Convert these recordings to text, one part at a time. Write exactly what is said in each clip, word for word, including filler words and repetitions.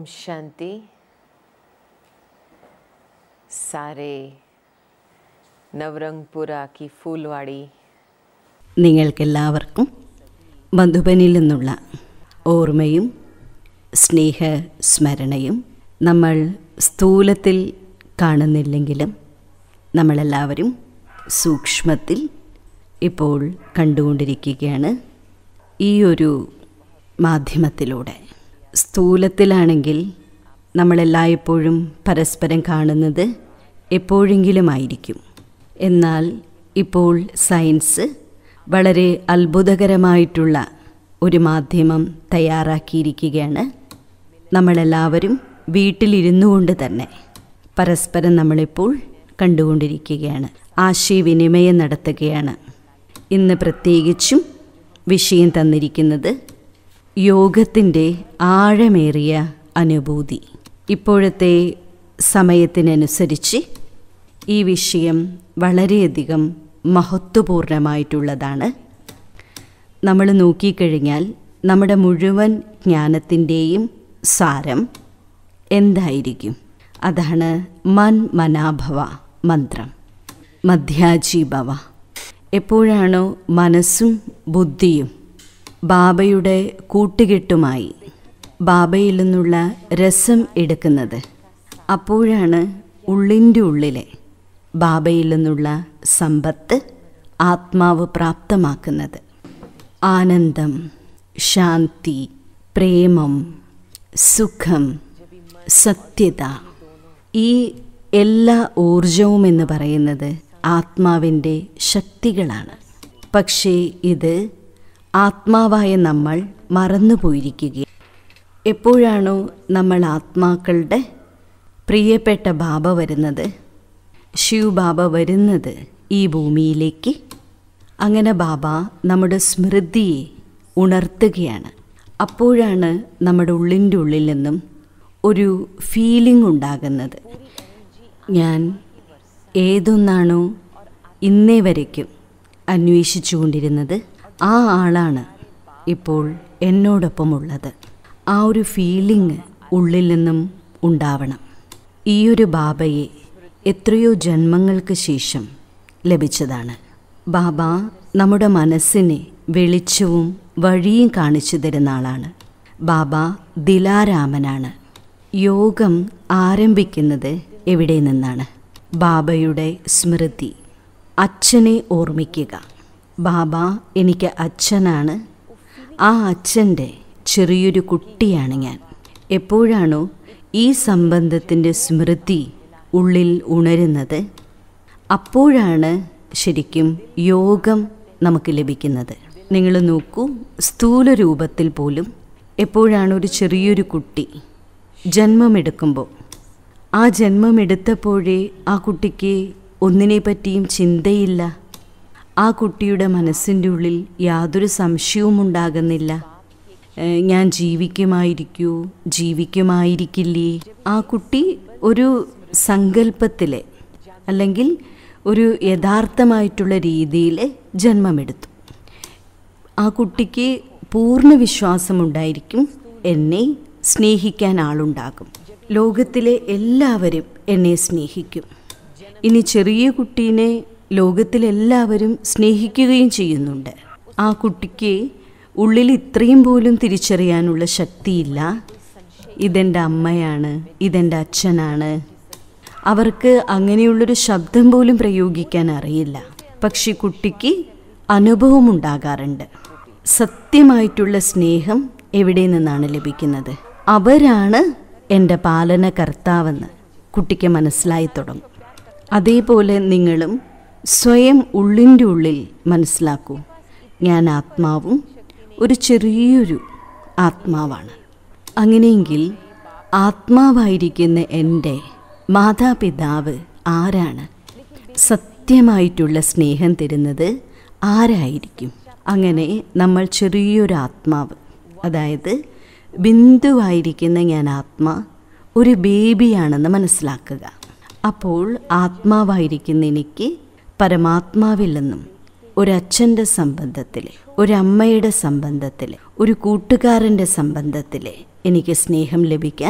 शांति। सारे നവരംഗ്പുര की ഫൂൽവാടി നിങ്ങൾക്കെല്ലാവർക്കും മധുബനിൽ നിന്നുള്ള ഓർമ്മയും സ്നേഹസ്മരണയും. നമ്മൾ സ്ഥൂലത്തിൽ കാണുന്നില്ലെങ്കിലും നമ്മളെല്ലാവരും സൂക്ഷ്മത്തിൽ ഇപ്പോൾ കണ്ടുകൊണ്ടിരിക്കുകയാണ് ഈ ഒരു മാധ്യമത്തിലൂടെ. സ്ഥൂലത്തിലാണെങ്കിൽ നമ്മളെല്ലായ്പ്പോഴും പരസ്പരം കാണുന്നത് എപ്പോഴെങ്കിലുമായിരിക്കും. എന്നാൽ ഇപ്പോൾ സയൻസ് വളരെ അത്ഭുതകരമായിട്ടുള്ള ഒരു മാധ്യമം തയ്യാറാക്കിയിരിക്കുകയാണ്. നമ്മളെല്ലാവരും വീട്ടിലിരുന്നു കൊണ്ട് തന്നെ പരസ്പരം നമ്മളിപ്പോൾ കണ്ടുകൊണ്ടിരിക്കുകയാണ്, ആശയവിനിമയം നടത്തുകയാണ്. ഇന്ന് പ്രത്യേകിച്ചും വിഷയം തന്നിരിക്കുന്നത് യോഗത്തിൻ്റെ ആഴമേറിയ അനുഭൂതി. ഇപ്പോഴത്തെ സമയത്തിനനുസരിച്ച് ഈ വിഷയം വളരെയധികം മഹത്വപൂർണമായിട്ടുള്ളതാണ്. നമ്മൾ നോക്കിക്കഴിഞ്ഞാൽ നമ്മുടെ മുഴുവൻ ജ്ഞാനത്തിൻ്റെയും സാരം എന്തായിരിക്കും? അതാണ് മൻ മനാഭവ മന്ത്രം, മധ്യാജീഭവ. എപ്പോഴാണോ മനസ്സും ബുദ്ധിയും ബാബയുടെ കൂട്ടുകെട്ടുമായി ബാബയിൽ നിന്നുള്ള രസം എടുക്കുന്നത്, അപ്പോഴാണ് ഉള്ളിൻ്റെ ഉള്ളിലെ ബാബയിൽ നിന്നുള്ള സമ്പത്ത് ആത്മാവ് പ്രാപ്തമാക്കുന്നത്. ആനന്ദം, ശാന്തി, പ്രേമം, സുഖം, സത്യത, ഈ എല്ലാ ഊർജവും എന്ന് പറയുന്നത് ആത്മാവിൻ്റെ ശക്തികളാണ്. പക്ഷേ ഇത് ആത്മാവായ നമ്മൾ മറന്നുപോയിരിക്കുക. എപ്പോഴാണോ നമ്മൾ ആത്മാക്കളുടെ പ്രിയപ്പെട്ട ബാബ വരുന്നത്, ശിവ് ബാബ വരുന്നത് ഈ ഭൂമിയിലേക്ക്, അങ്ങനെ ബാബ നമ്മുടെ സ്മൃതിയെ ഉണർത്തുകയാണ്. അപ്പോഴാണ് നമ്മുടെ ഉള്ളിൻ്റെ ഉള്ളിൽ നിന്നും ഒരു ഫീലിംഗ് ഉണ്ടാകുന്നത്. ഞാൻ ഏതൊന്നാണോ ഇന്നേ വരയ്ക്കും അന്വേഷിച്ചു കൊണ്ടിരുന്നത്, ആ ആളാണ് ഇപ്പോൾ എന്നോടൊപ്പമുള്ളത്. ആ ഒരു ഫീലിംഗ് ഉള്ളിൽ നിന്നും ഉണ്ടാവണം. ഈ ഒരു ബാബയെ എത്രയോ ജന്മങ്ങൾക്ക് ശേഷം ലഭിച്ചതാണ്. ബാബ നമ്മുടെ മനസ്സിനെ വെളിച്ചവും വഴിയും കാണിച്ചു തരുന്ന ആളാണ്. ബാബ ദിലാരാമനാണ്. യോഗം ആരംഭിക്കുന്നത് എവിടെ നിന്നാണ്? ബാബയുടെ സ്മൃതി, അച്ഛനെ ഓർമ്മിക്കുക. ബാബ എനിക്ക് അച്ഛനാണ്, ആ അച്ഛൻ്റെ ചെറിയൊരു കുട്ടിയാണ് ഞാൻ. എപ്പോഴാണോ ഈ സംബന്ധത്തിൻ്റെ സ്മൃതി ഉള്ളിൽ ഉണരുന്നത്, അപ്പോഴാണ് ശരിക്കും യോഗം നമുക്ക് ലഭിക്കുന്നത്. നിങ്ങൾ നോക്കൂ, സ്ഥൂല രൂപത്തിൽ പോലും എപ്പോഴാണ് ഒരു ചെറിയൊരു കുട്ടി ജന്മമെടുക്കുമ്പോൾ, ആ ജന്മമെടുത്തപ്പോഴേ ആ കുട്ടിക്ക് ഒന്നിനെ പറ്റിയും ചിന്തയില്ല. ആ കുട്ടിയുടെ മനസ്സിൻ്റെ ഉള്ളിൽ യാതൊരു സംശയവും ഉണ്ടാകുന്നില്ല. ഞാൻ ജീവിക്കുമായിരിക്കൂ, ജീവിക്കുമായിരിക്കില്ലേ. ആ കുട്ടി ഒരു സങ്കല്പത്തിലെ അല്ലെങ്കിൽ ഒരു യഥാർത്ഥമായിട്ടുള്ള രീതിയിൽ ജന്മമെടുത്തു. ആ കുട്ടിക്ക് പൂർണ്ണ വിശ്വാസമുണ്ടായിരിക്കും, എന്നെ സ്നേഹിക്കാൻ ആളുണ്ടാകും, ലോകത്തിലെ എല്ലാവരും എന്നെ സ്നേഹിക്കും. ഇനി ചെറിയ കുട്ടീനെ ലോകത്തിലെല്ലാവരും സ്നേഹിക്കുകയും ചെയ്യുന്നുണ്ട്. ആ കുട്ടിക്ക് ഉള്ളിൽ ഇത്രയും പോലും തിരിച്ചറിയാനുള്ള ശക്തിയില്ല. ഇതെൻ്റെ അമ്മയാണ്, ഇതെൻ്റെ അച്ഛനാണ്. അവർക്ക് അങ്ങനെയുള്ളൊരു ശബ്ദം പോലും പ്രയോഗിക്കാൻ അറിയില്ല. പക്ഷെ കുട്ടിക്ക് അനുഭവമുണ്ടാകാറുണ്ട്. സത്യമായിട്ടുള്ള സ്നേഹം എവിടെ നിന്നാണ് ലഭിക്കുന്നത്? അവരാണ് എൻ്റെ പാലനകർത്താവെന്ന് കുട്ടിക്ക് മനസ്സിലായി തുടങ്ങും. അതേപോലെ നിങ്ങളും സ്വയം ഉള്ളിൻ്റെ ഉള്ളിൽ മനസ്സിലാക്കൂ, ഞാൻ ആത്മാവും ഒരു ചെറിയൊരു ആത്മാവാണ്. അങ്ങനെയെങ്കിൽ ആത്മാവായിരിക്കുന്ന എൻ്റെ മാതാപിതാവ് ആരാണ്? സത്യമായിട്ടുള്ള സ്നേഹം തരുന്നത് ആരായിരിക്കും? അങ്ങനെ നമ്മൾ ചെറിയൊരു ആത്മാവ്, അതായത് ബിന്ദുവായിരിക്കുന്ന ഞാൻ ആത്മാ ഒരു ബേബിയാണെന്ന് മനസ്സിലാക്കുക. അപ്പോൾ ആത്മാവായിരിക്കുന്ന എനിക്ക് പരമാത്മാവിൽ നിന്നും ഒരച്ഛൻ്റെ സംബന്ധത്തിൽ, ഒരമ്മയുടെ സംബന്ധത്തിൽ, ഒരു കൂട്ടുകാരൻ്റെ സംബന്ധത്തിൽ എനിക്ക് സ്നേഹം ലഭിക്കാൻ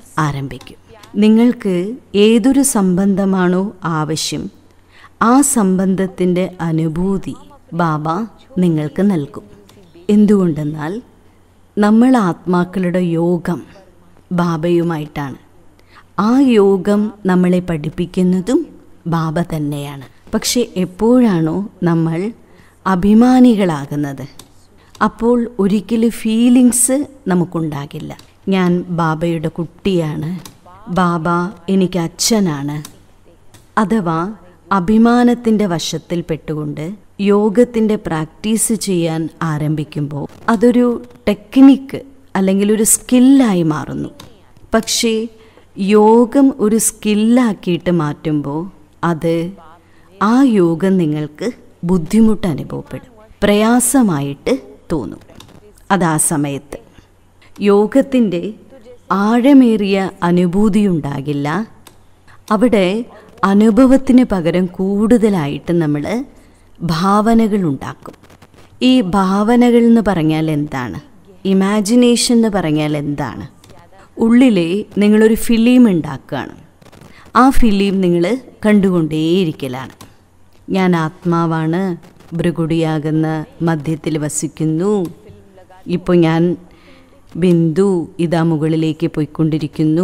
ആരംഭിക്കും. നിങ്ങൾക്ക് ഏതൊരു സംബന്ധമാണോ ആവശ്യം, ആ സംബന്ധത്തിൻ്റെ അനുഭൂതി ബാബ നിങ്ങൾക്ക് നൽകും. എന്തുകൊണ്ടെന്നാൽ നമ്മൾ ആത്മാക്കളുടെ യോഗം ബാബയുമായിട്ടാണ്. ആ യോഗം നമ്മളെ പഠിപ്പിക്കുന്നതും ബാബ തന്നെയാണ്. പക്ഷെ എപ്പോഴാണോ നമ്മൾ അഭിമാനികളാകുന്നത്, അപ്പോൾ ഒരിക്കലും ഫീലിങ്സ് നമുക്കുണ്ടാകില്ല. ഞാൻ ബാബയുടെ കുട്ടിയാണ്, ബാബ എനിക്ക് അച്ഛനാണ്. അഥവാ അഭിമാനത്തിൻ്റെ വശത്തിൽ പെട്ടുകൊണ്ട് യോഗത്തിൻ്റെ പ്രാക്ടീസ് ചെയ്യാൻ ആരംഭിക്കുമ്പോൾ അതൊരു ടെക്നിക്ക് അല്ലെങ്കിൽ ഒരു സ്കില്ലായി മാറുന്നു. പക്ഷേ യോഗം ഒരു സ്കില്ലാക്കിയിട്ട് മാറ്റുമ്പോൾ അത് ആ യോഗം നിങ്ങൾക്ക് ബുദ്ധിമുട്ട് അനുഭവപ്പെടും, പ്രയാസമായിട്ട് തോന്നും. അത് ആ സമയത്ത് യോഗത്തിൻ്റെ ആഴമേറിയ അനുഭൂതി ഉണ്ടാകില്ല. അവിടെ അനുഭവത്തിന് പകരം കൂടുതലായിട്ട് നമ്മൾ ഭാവനകൾ ഉണ്ടാക്കും. ഈ ഭാവനകൾ എന്ന് പറഞ്ഞാൽ എന്താണ്? ഇമാജിനേഷൻ എന്ന് പറഞ്ഞാൽ എന്താണ്? ഉള്ളിലെ നിങ്ങളൊരു ഫിലിം ഉണ്ടാക്കുകയാണ്. ആ ഫിലിം നിങ്ങൾ കണ്ടുകൊണ്ടേയിരിക്കലാണ്. ഞാൻ ആത്മാവാണ്, ഭൃഗുടിയാകുന്ന മധ്യത്തിൽ വസിക്കുന്നു. ഇപ്പോൾ ഞാൻ ബിന്ദു ഇതാ മുകളിലേക്ക് പോയിക്കൊണ്ടിരിക്കുന്നു.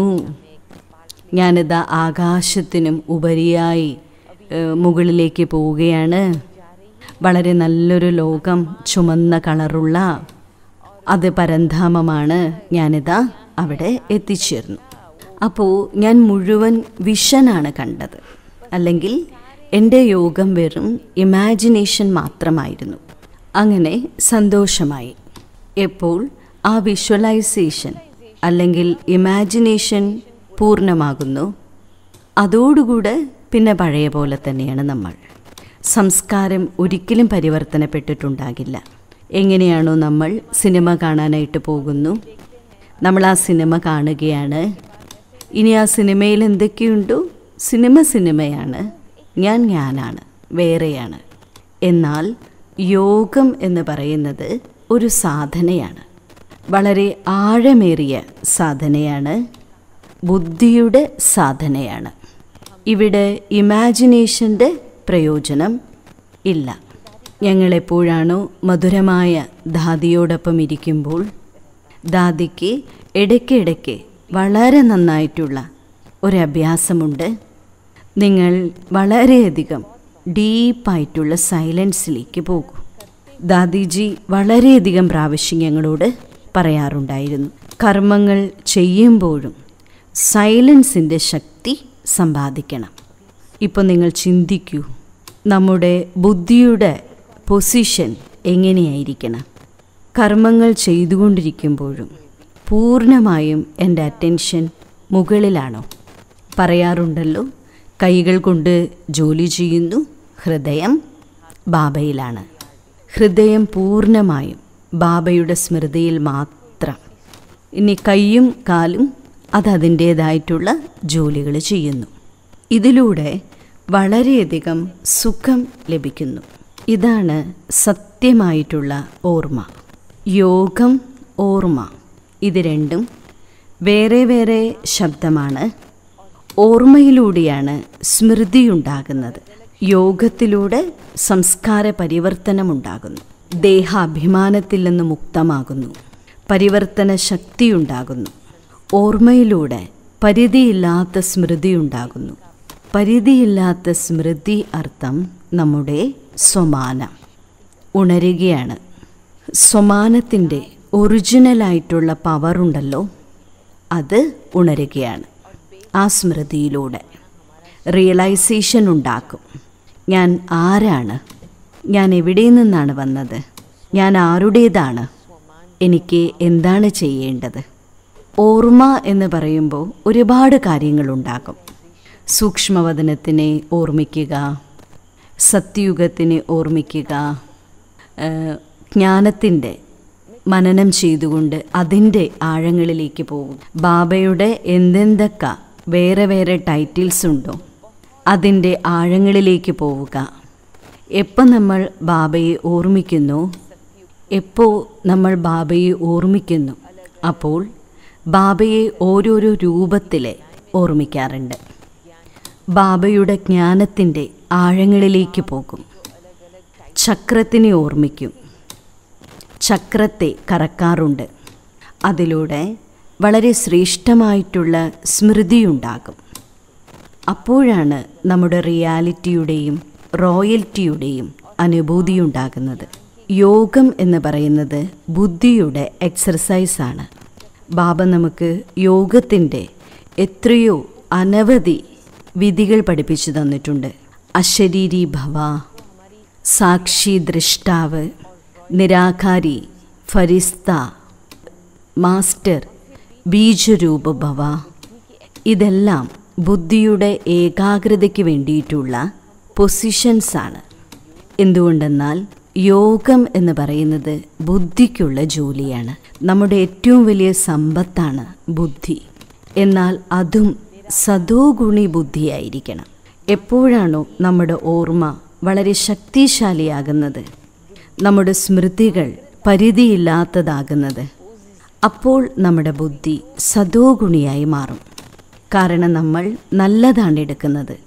ഞാനിതാ ആകാശത്തിനും ഉപരിയായി മുകളിലേക്ക് പോവുകയാണ്. വളരെ നല്ലൊരു ലോകം, ചുമന്ന കളറുള്ള അത് പരന്ധാമമാണ്. ഞാനിതാ അവിടെ എത്തിച്ചേർന്നു. അപ്പോൾ ഞാൻ മുഴുവൻ വിഷനാണ് കണ്ടത്, അല്ലെങ്കിൽ എൻ്റെ യോഗം വെറും ഇമാജിനേഷൻ മാത്രമായിരുന്നു. അങ്ങനെ സന്തോഷമായി. എപ്പോൾ ആ വിഷ്വലൈസേഷൻ അല്ലെങ്കിൽ ഇമാജിനേഷൻ പൂർണ്ണമാകുന്നു, അതോടുകൂടെ പിന്നെ പഴയ പോലെ തന്നെയാണ് നമ്മൾ. സംസ്കാരം ഒരിക്കലും പരിവർത്തനപ്പെട്ടിട്ടുണ്ടാകില്ല. എങ്ങനെയാണോ നമ്മൾ സിനിമ കാണാനായിട്ട് പോകുന്നു, നമ്മൾ ആ സിനിമ കാണുകയാണ്. ഇനി ആ സിനിമയിൽ എന്തൊക്കെയുണ്ടോ, സിനിമ സിനിമയാണ്, ഞാൻ ഞാനാണ്, വേറെയാണ്. എന്നാൽ യോഗം എന്ന് പറയുന്നത് ഒരു സാധനയാണ്, വളരെ ആഴമേറിയ സാധനയാണ്, ബുദ്ധിയുടെ സാധനയാണ്. ഇവിടെ ഇമാജിനേഷൻ്റെ പ്രയോജനം ഇല്ല. ഞങ്ങളെപ്പോഴാണോ മധുരമായ ദാദിയോടൊപ്പം ഇരിക്കുമ്പോൾ ദാദിക്ക് ഇടയ്ക്കിടയ്ക്ക് വളരെ നന്നായിട്ടുള്ള ഒരഭ്യാസമുണ്ട്. നിങ്ങൾ വളരെയധികം ഡീപ്പായിട്ടുള്ള സൈലൻസിലേക്ക് പോകൂ. ദാദിജി വളരെയധികം പ്രാവശ്യം ഞങ്ങളോട് പറയാറുണ്ടായിരുന്നു, കർമ്മങ്ങൾ ചെയ്യുമ്പോഴും സൈലൻസിൻ്റെ ശക്തി സമ്പാദിക്കണം. ഇപ്പോൾ നിങ്ങൾ ചിന്തിക്കൂ, നമ്മുടെ ബുദ്ധിയുടെ പൊസിഷൻ എങ്ങനെയായിരിക്കണം? കർമ്മങ്ങൾ ചെയ്തുകൊണ്ടിരിക്കുമ്പോഴും പൂർണ്ണമായും എൻ്റെ അറ്റൻഷൻ മുകളിലാണോ? പറയാറുണ്ടല്ലോ, കൈകൾ കൊണ്ട് ജോലി ചെയ്യുന്നു, ഹൃദയം ബാബയിലാണ്. ഹൃദയം പൂർണ്ണമായും ബാബയുടെ സ്മൃതിയിൽ മാത്രം. ഇനി കൈയും കാലും അതതിൻ്റേതായിട്ടുള്ള ജോലികൾ ചെയ്യുന്നു. ഇതിലൂടെ വളരെയധികം സുഖം ലഭിക്കുന്നു. ഇതാണ് സത്യമായിട്ടുള്ള ഓർമ്മ. യോഗം, ഓർമ്മ, ഇത് രണ്ടും വേറെ വേറെ ശബ്ദമാണ്. ഓർമ്മയിലൂടെയാണ് സ്മൃതിയുണ്ടാകുന്നത്. യോഗത്തിലൂടെ സംസ്കാര പരിവർത്തനമുണ്ടാകുന്നു. ദേഹാഭിമാനത്തിൽ നിന്ന് മുക്തമാകുന്നു. പരിവർത്തന ശക്തിയുണ്ടാകുന്നു. ഓർമ്മയിലൂടെ പരിധിയില്ലാത്ത സ്മൃതി ഉണ്ടാകുന്നു. പരിധിയില്ലാത്ത സ്മൃതി അർത്ഥം നമ്മുടെ സ്വമാനം ഉണരുകയാണ്. സ്വമാനത്തിൻ്റെ ഒറിജിനലായിട്ടുള്ള പവറുണ്ടല്ലോ, അത് ഉണരുകയാണ്. ആ സ്മൃതിയിലൂടെ റിയലൈസേഷൻ ഉണ്ടാക്കും. ഞാൻ ആരാണ്? ഞാൻ എവിടെ നിന്നാണ് വന്നത്? ഞാൻ ആരുടേതാണ്? എനിക്ക് എന്താണ് ചെയ്യേണ്ടത്? ഓർമ്മ എന്ന് പറയുമ്പോൾ ഒരുപാട് കാര്യങ്ങളുണ്ടാകും. സൂക്ഷ്മവദനത്തിനെ ഓർമ്മിക്കുക, സത്യയുഗത്തിനെ ഓർമ്മിക്കുക, ജ്ഞാനത്തിൻ്റെ മനനം ചെയ്തുകൊണ്ട് അതിൻ്റെ ആഴങ്ങളിലേക്ക് പോകും. ബാബയുടെ എന്തെന്തൊക്കെ വേറെ വേറെ ടൈറ്റിൽസ് ഉണ്ടോ അതിൻ്റെ ആഴങ്ങളിലേക്ക് പോവുക. എപ്പോൾ നമ്മൾ ബാബയെ ഓർമ്മിക്കുന്നു, എപ്പോൾ നമ്മൾ ബാബയെ ഓർമ്മിക്കുന്നു, അപ്പോൾ ബാബയെ ഓരോരോ രൂപത്തിൽ ഓർമ്മിക്കാറുണ്ട്. ബാബയുടെ ജ്ഞാനത്തിൻ്റെ ആഴങ്ങളിലേക്ക് പോകും. ചക്രത്തിനെ ഓർമ്മിക്കും. ചക്രത്തെ കറക്കാറുണ്ട്. അതിലൂടെ വളരെ ശ്രേഷ്ഠമായിട്ടുള്ള സ്മൃതിയുണ്ടാകും. അപ്പോഴാണ് നമ്മുടെ റിയാലിറ്റിയുടെയും റോയൽറ്റിയുടെയും അനുഭൂതിയുണ്ടാകുന്നത്. യോഗം എന്ന് പറയുന്നത് ബുദ്ധിയുടെ എക്സർസൈസാണ്. ബാബ നമുക്ക് യോഗത്തിൻ്റെ എത്രയോ അനവധി വിധികൾ പഠിപ്പിച്ചു തന്നിട്ടുണ്ട്. അശരീരി ഭവ, സാക്ഷി ദ്രഷ്ടാവ്, നിരാകാരി, ഫരിസ്ത, മാസ്റ്റർ, ബീജരൂപ ഭവ. ഇതെല്ലാം ബുദ്ധിയുടെ ഏകാഗ്രതയ്ക്ക് വേണ്ടിയിട്ടുള്ള പൊസിഷൻസാണ്. എന്തുകൊണ്ടെന്നാൽ യോഗം എന്ന് പറയുന്നത് ബുദ്ധിക്കുള്ള ജോലിയാണ്. നമ്മുടെ ഏറ്റവും വലിയ സമ്പത്താണ് ബുദ്ധി. എന്നാൽ അതും സദോ ഗുണി ബുദ്ധിയായിരിക്കണം. എപ്പോഴാണോ നമ്മുടെ ഓർമ്മ വളരെ ശക്തിശാലിയാകുന്നത്, നമ്മുടെ സ്മൃതികൾ പരിധിയില്ലാത്തതാകുന്നത്, അപ്പോൾ നമ്മുടെ ബുദ്ധി സദോ ഗുണിയായി മാറും. കാരണം നമ്മൾ നല്ലതാണ് എടുക്കുന്നത്.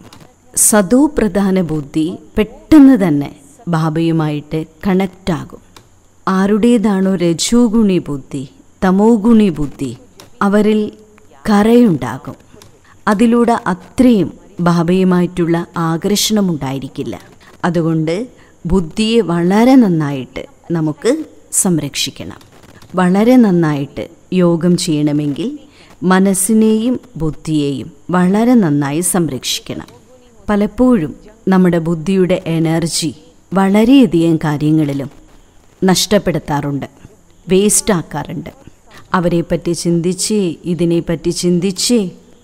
സദോ പ്രധാന ബുദ്ധി പെട്ടെന്ന് തന്നെ ബാബയുമായിട്ട് കണക്റ്റാകും. ആരുടേതാണോ രജോ ഗുണി ബുദ്ധി, തമോ ഗുണി ബുദ്ധി, അവരിൽ കറയുണ്ടാകും. അതിലൂടെ അത്രയും ബാബയുമായിട്ടുള്ള ആകർഷണമുണ്ടായിരിക്കില്ല. അതുകൊണ്ട് ബുദ്ധിയെ വളരെ നന്നായിട്ട് നമുക്ക് സംരക്ഷിക്കണം. വളരെ നന്നായിട്ട് യോഗം ചെയ്യണമെങ്കിൽ മനസ്സിനെയും ബുദ്ധിയെയും വളരെ നന്നായി സംരക്ഷിക്കണം. പലപ്പോഴും നമ്മുടെ ബുദ്ധിയുടെ എനർജി വളരെയധികം കാര്യങ്ങളിലും നഷ്ടപ്പെടുത്താറുണ്ട്, വേസ്റ്റാക്കാറുണ്ട്. അവരെപ്പറ്റി ചിന്തിച്ചേ, ഇതിനെപ്പറ്റി ചിന്തിച്ചേ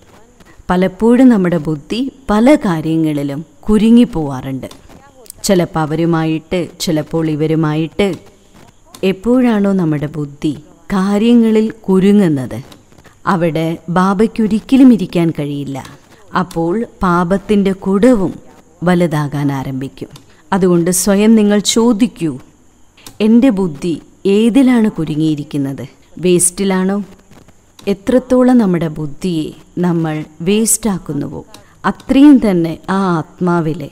പലപ്പോഴും നമ്മുടെ ബുദ്ധി പല കാര്യങ്ങളിലും കുരുങ്ങിപ്പോവാറുണ്ട്. ചിലപ്പോൾ അവരുമായിട്ട്, ചിലപ്പോൾ ഇവരുമായിട്ട്. എപ്പോഴാണോ നമ്മുടെ ബുദ്ധി കാര്യങ്ങളിൽ കുരുങ്ങുന്നത്, അവിടെ ബാബയ്ക്കൊരിക്കലും ഇരിക്കാൻ കഴിയില്ല. അപ്പോൾ പാപത്തിൻ്റെ കുടവും വലുതാകാൻ ആരംഭിക്കും. അതുകൊണ്ട് സ്വയം നിങ്ങൾ ചോദിക്കൂ, എൻ്റെ ബുദ്ധി ഏതിലാണ് കുരുങ്ങിയിരിക്കുന്നത്? വേസ്റ്റിലാണോ? എത്രത്തോളം നമ്മുടെ ബുദ്ധിയെ നമ്മൾ വേസ്റ്റാക്കുന്നുവോ അത്രയും തന്നെ ആ ആത്മാവിലെ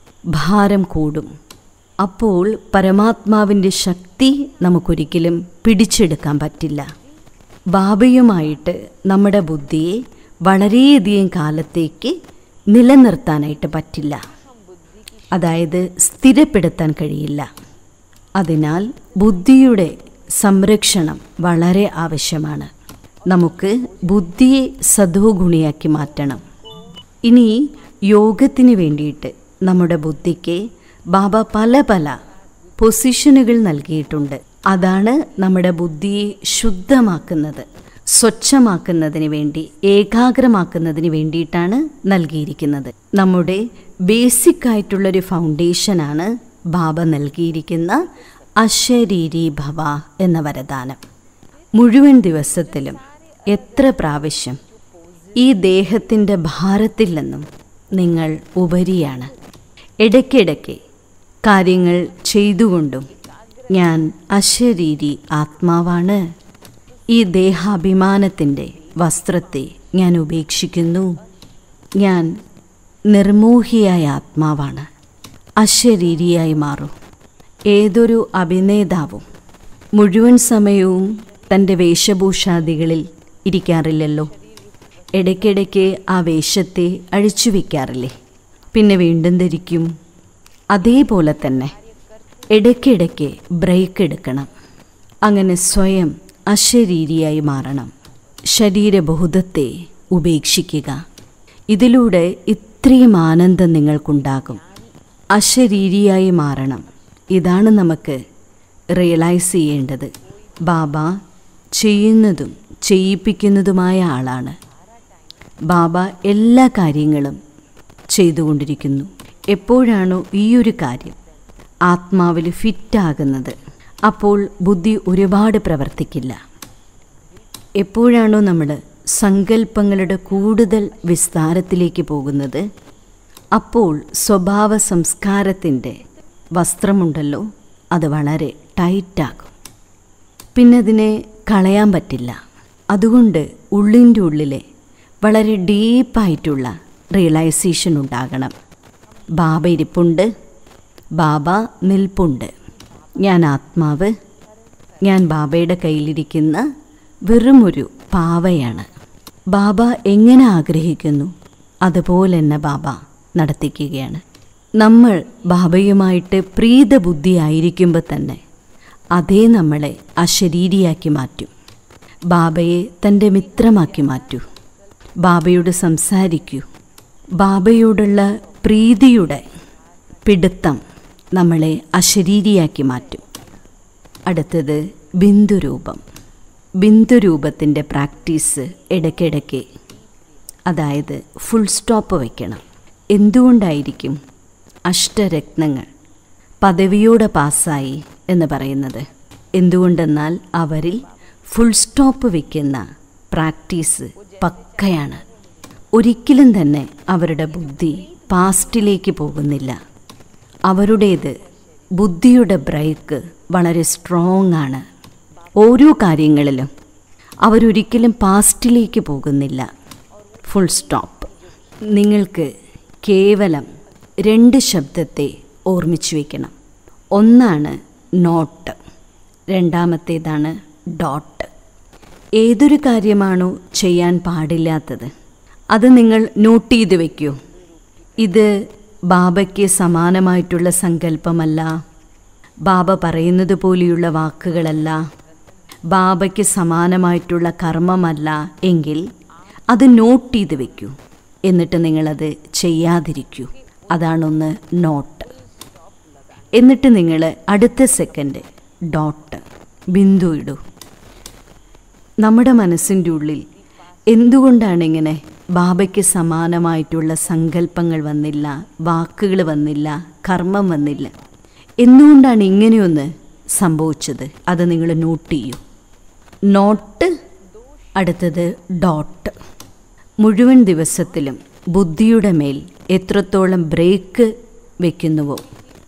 ഭാരം കൂടും. അപ്പോൾ പരമാത്മാവിൻ്റെ ശക്തി നമുക്കൊരിക്കലും പിടിച്ചെടുക്കാൻ പറ്റില്ല. ബാബയുമായിട്ട് നമ്മുടെ ബുദ്ധിയെ വളരെയധികം കാലത്തേക്ക് നിലനിർത്താനായിട്ട് പറ്റില്ല. അതായത് സ്ഥിരപ്പെടുത്താൻ കഴിയില്ല. അതിനാൽ ബുദ്ധിയുടെ സംരക്ഷണം വളരെ ആവശ്യമാണ്. നമുക്ക് ബുദ്ധിയെ സദോ ഗുണിയാക്കി മാറ്റണം. ഇനി യോഗത്തിന് വേണ്ടിയിട്ട് നമ്മുടെ ബുദ്ധിക്ക് ബാബ പല പല പൊസിഷനുകൾ നൽകിയിട്ടുണ്ട്. അതാണ് നമ്മുടെ ബുദ്ധിയെ ശുദ്ധമാക്കുന്നത്, സ്വച്ഛമാക്കുന്നതിന് വേണ്ടി, ഏകാഗ്രമാക്കുന്നതിന് വേണ്ടിയിട്ടാണ് നൽകിയിരിക്കുന്നത്. നമ്മുടെ ബേസിക് ആയിട്ടുള്ളൊരു ഫൗണ്ടേഷനാണ് ബാബ നൽകിയിരിക്കുന്ന അശരീരി ഭവ എന്ന വരദാനം. മുഴുവൻ ദിവസത്തിലും എത്ര പ്രാവശ്യം ഈ ദേഹത്തിൻ്റെ ഭാരത്തിൽ നിന്നും നിങ്ങൾ ഉപരിയാണ്. ഇടയ്ക്കിടയ്ക്ക് കാര്യങ്ങൾ ചെയ്തുകൊണ്ടും ഞാൻ അശരീരി ആത്മാവാണ്, ഈ ദേഹാഭിമാനത്തിൻ്റെ വസ്ത്രത്തെ ഞാൻ ഉപേക്ഷിക്കുന്നു, ഞാൻ നിർമോഹിയായ ആത്മാവാണ്, അശരീരിയായി മാറും. ഏതൊരു അഭിനേതാവും മുഴുവൻ സമയവും തൻ്റെ വേഷഭൂഷാദികളിൽ ഇരിക്കാറില്ലല്ലോ. ഇടയ്ക്കിടയ്ക്ക് ആ വേഷത്തെ അഴിച്ചു വയ്ക്കാറില്ലേ? പിന്നെ വീണ്ടും ധരിക്കും. അതേപോലെ തന്നെ ഇടയ്ക്കിടയ്ക്ക് ബ്രേക്ക് എടുക്കണം. അങ്ങനെ സ്വയം അശരീരിയായി മാറണം. ശരീരബോധത്തെ ഉപേക്ഷിക്കുക. ഇതിലൂടെ ഇത്രയും ആനന്ദം നിങ്ങൾക്കുണ്ടാകും. അശരീരിയായി മാറണം. ഇതാണ് നമുക്ക് റിയലൈസ് ചെയ്യേണ്ടത്. ബാബ ചെയ്യുന്നതും ചെയ്യിപ്പിക്കുന്നതുമായ ആളാണ്. ബാബ എല്ലാ കാര്യങ്ങളും ചെയ്തുകൊണ്ടിരിക്കുന്നു. എപ്പോഴാണോ ഈ ഒരു കാര്യം ആത്മാവിൽ ഫിറ്റാകുന്നത്, അപ്പോൾ ബുദ്ധി ഒരുപാട് പ്രവർത്തിക്കില്ല. എപ്പോഴാണോ നമ്മൾ സങ്കല്പങ്ങളുടെ കൂടുതൽ വിസ്താരത്തിലേക്ക് പോകുന്നത്, അപ്പോൾ സ്വഭാവ സംസ്കാരത്തിൻ്റെ വസ്ത്രമുണ്ടല്ലോ, അത് വളരെ ടൈറ്റാകും. പിന്നെ അതിനെ കളയാൻ പറ്റില്ല. അതുകൊണ്ട് ഉള്ളിൻ്റെ ഉള്ളിലെ വളരെ ഡീപ്പായിട്ടുള്ള റിയലൈസേഷൻ ഉണ്ടാകണം. ബാബ ഇരിപ്പുണ്ട്, ബാബ നിൽപ്പുണ്ട്, ഞാൻ ആത്മാവ്, ഞാൻ ബാബയുടെ കയ്യിലിരിക്കുന്ന വെറുമൊരു പാവയാണ്. ബാബ എങ്ങനെ ആഗ്രഹിക്കുന്നു അതുപോലെ തന്നെ ബാബ നടത്തിക്കുകയാണ്. നമ്മൾ ബാബയുമായിട്ട് പ്രീതബുദ്ധിയായിരിക്കുമ്പോൾ തന്നെ അതേ നമ്മളെ അശരീരിയാക്കി മാറ്റും. ബാബയെ തൻ്റെ മിത്രമാക്കി മാറ്റൂ. ബാബയോട് സംസാരിക്കൂ. ബാബയോടുള്ള പ്രീതിയുടെ പിടുത്തം നമ്മളെ അശരീരിയാക്കി മാറ്റും. അടുത്തത് ബിന്ദുരൂപം. ബിന്ദുരൂപത്തിൻ്റെ പ്രാക്ടീസ് ഇടയ്ക്കിടയ്ക്ക്, അതായത് ഫുൾ സ്റ്റോപ്പ് വയ്ക്കണം. എന്തുകൊണ്ടായിരിക്കും അഷ്ടരത്നങ്ങൾ പദവിയോടെ പാസ്സായി എന്ന് പറയുന്നത്? എന്തുകൊണ്ടെന്നാൽ അവരിൽ ഫുൾ സ്റ്റോപ്പ് വയ്ക്കുന്ന പ്രാക്ടീസ് പക്കയാണ്. ഒരിക്കലും തന്നെ അവരുടെ ബുദ്ധി പാസ്റ്റിലേക്ക് പോകുന്നില്ല. അവരുടേത് ബുദ്ധിയുടെ ബ്രേക്ക് വളരെ സ്ട്രോങ് ആണ്. ഓരോ കാര്യങ്ങളിലും അവരൊരിക്കലും പാസ്റ്റിലേക്ക് പോകുന്നില്ല. Full stop. നിങ്ങൾക്ക് കേവലം രണ്ട് ശബ്ദത്തെ ഓർമ്മിച്ചു വയ്ക്കണം. ഒന്നാണ് നോട്ട്, രണ്ടാമത്തേതാണ് ഡോട്ട്. ഏതൊരു കാര്യമാണോ ചെയ്യാൻ പാടില്ലാത്തത് അത് നിങ്ങൾ നോട്ട് ചെയ്ത് വയ്ക്കൂ. ഇത് ബാബയ്ക്ക് സമാനമായിട്ടുള്ള സങ്കല്പമല്ല, ബാബ പറയുന്നത് പോലെയുള്ള വാക്കുകളല്ല, ബാബയ്ക്ക് സമാനമായിട്ടുള്ള കർമ്മമല്ല എങ്കിൽ അത് നോട്ട് ചെയ്ത് വയ്ക്കൂ. എന്നിട്ട് നിങ്ങളത് ചെയ്യാതിരിക്കൂ. അതാണൊന്ന് നോട്ട്. എന്നിട്ട് നിങ്ങൾ അടുത്ത സെക്കൻഡ് ഡോട്ട്, ബിന്ദു ഇടൂ. നമ്മുടെ മനസ്സിൻ്റെ ഉള്ളിൽ എന്തുകൊണ്ടാണ് ഇങ്ങനെ ബാബയ്ക്ക് സമാനമായിട്ടുള്ള സങ്കല്പങ്ങൾ വന്നില്ല, വാക്കുകൾ വന്നില്ല, കർമ്മം വന്നില്ല? എന്തുകൊണ്ടാണ് ഇങ്ങനെയൊന്ന് സംഭവിച്ചത്? അത് നിങ്ങൾ നോട്ട് ചെയ്യൂ. നോട്ട്, അടുത്തത് ഡോട്ട്. മുഴുവൻ ദിവസത്തിലും ബുദ്ധിയുടെ മേൽ എത്രത്തോളം ബ്രേക്ക് വയ്ക്കുന്നുവോ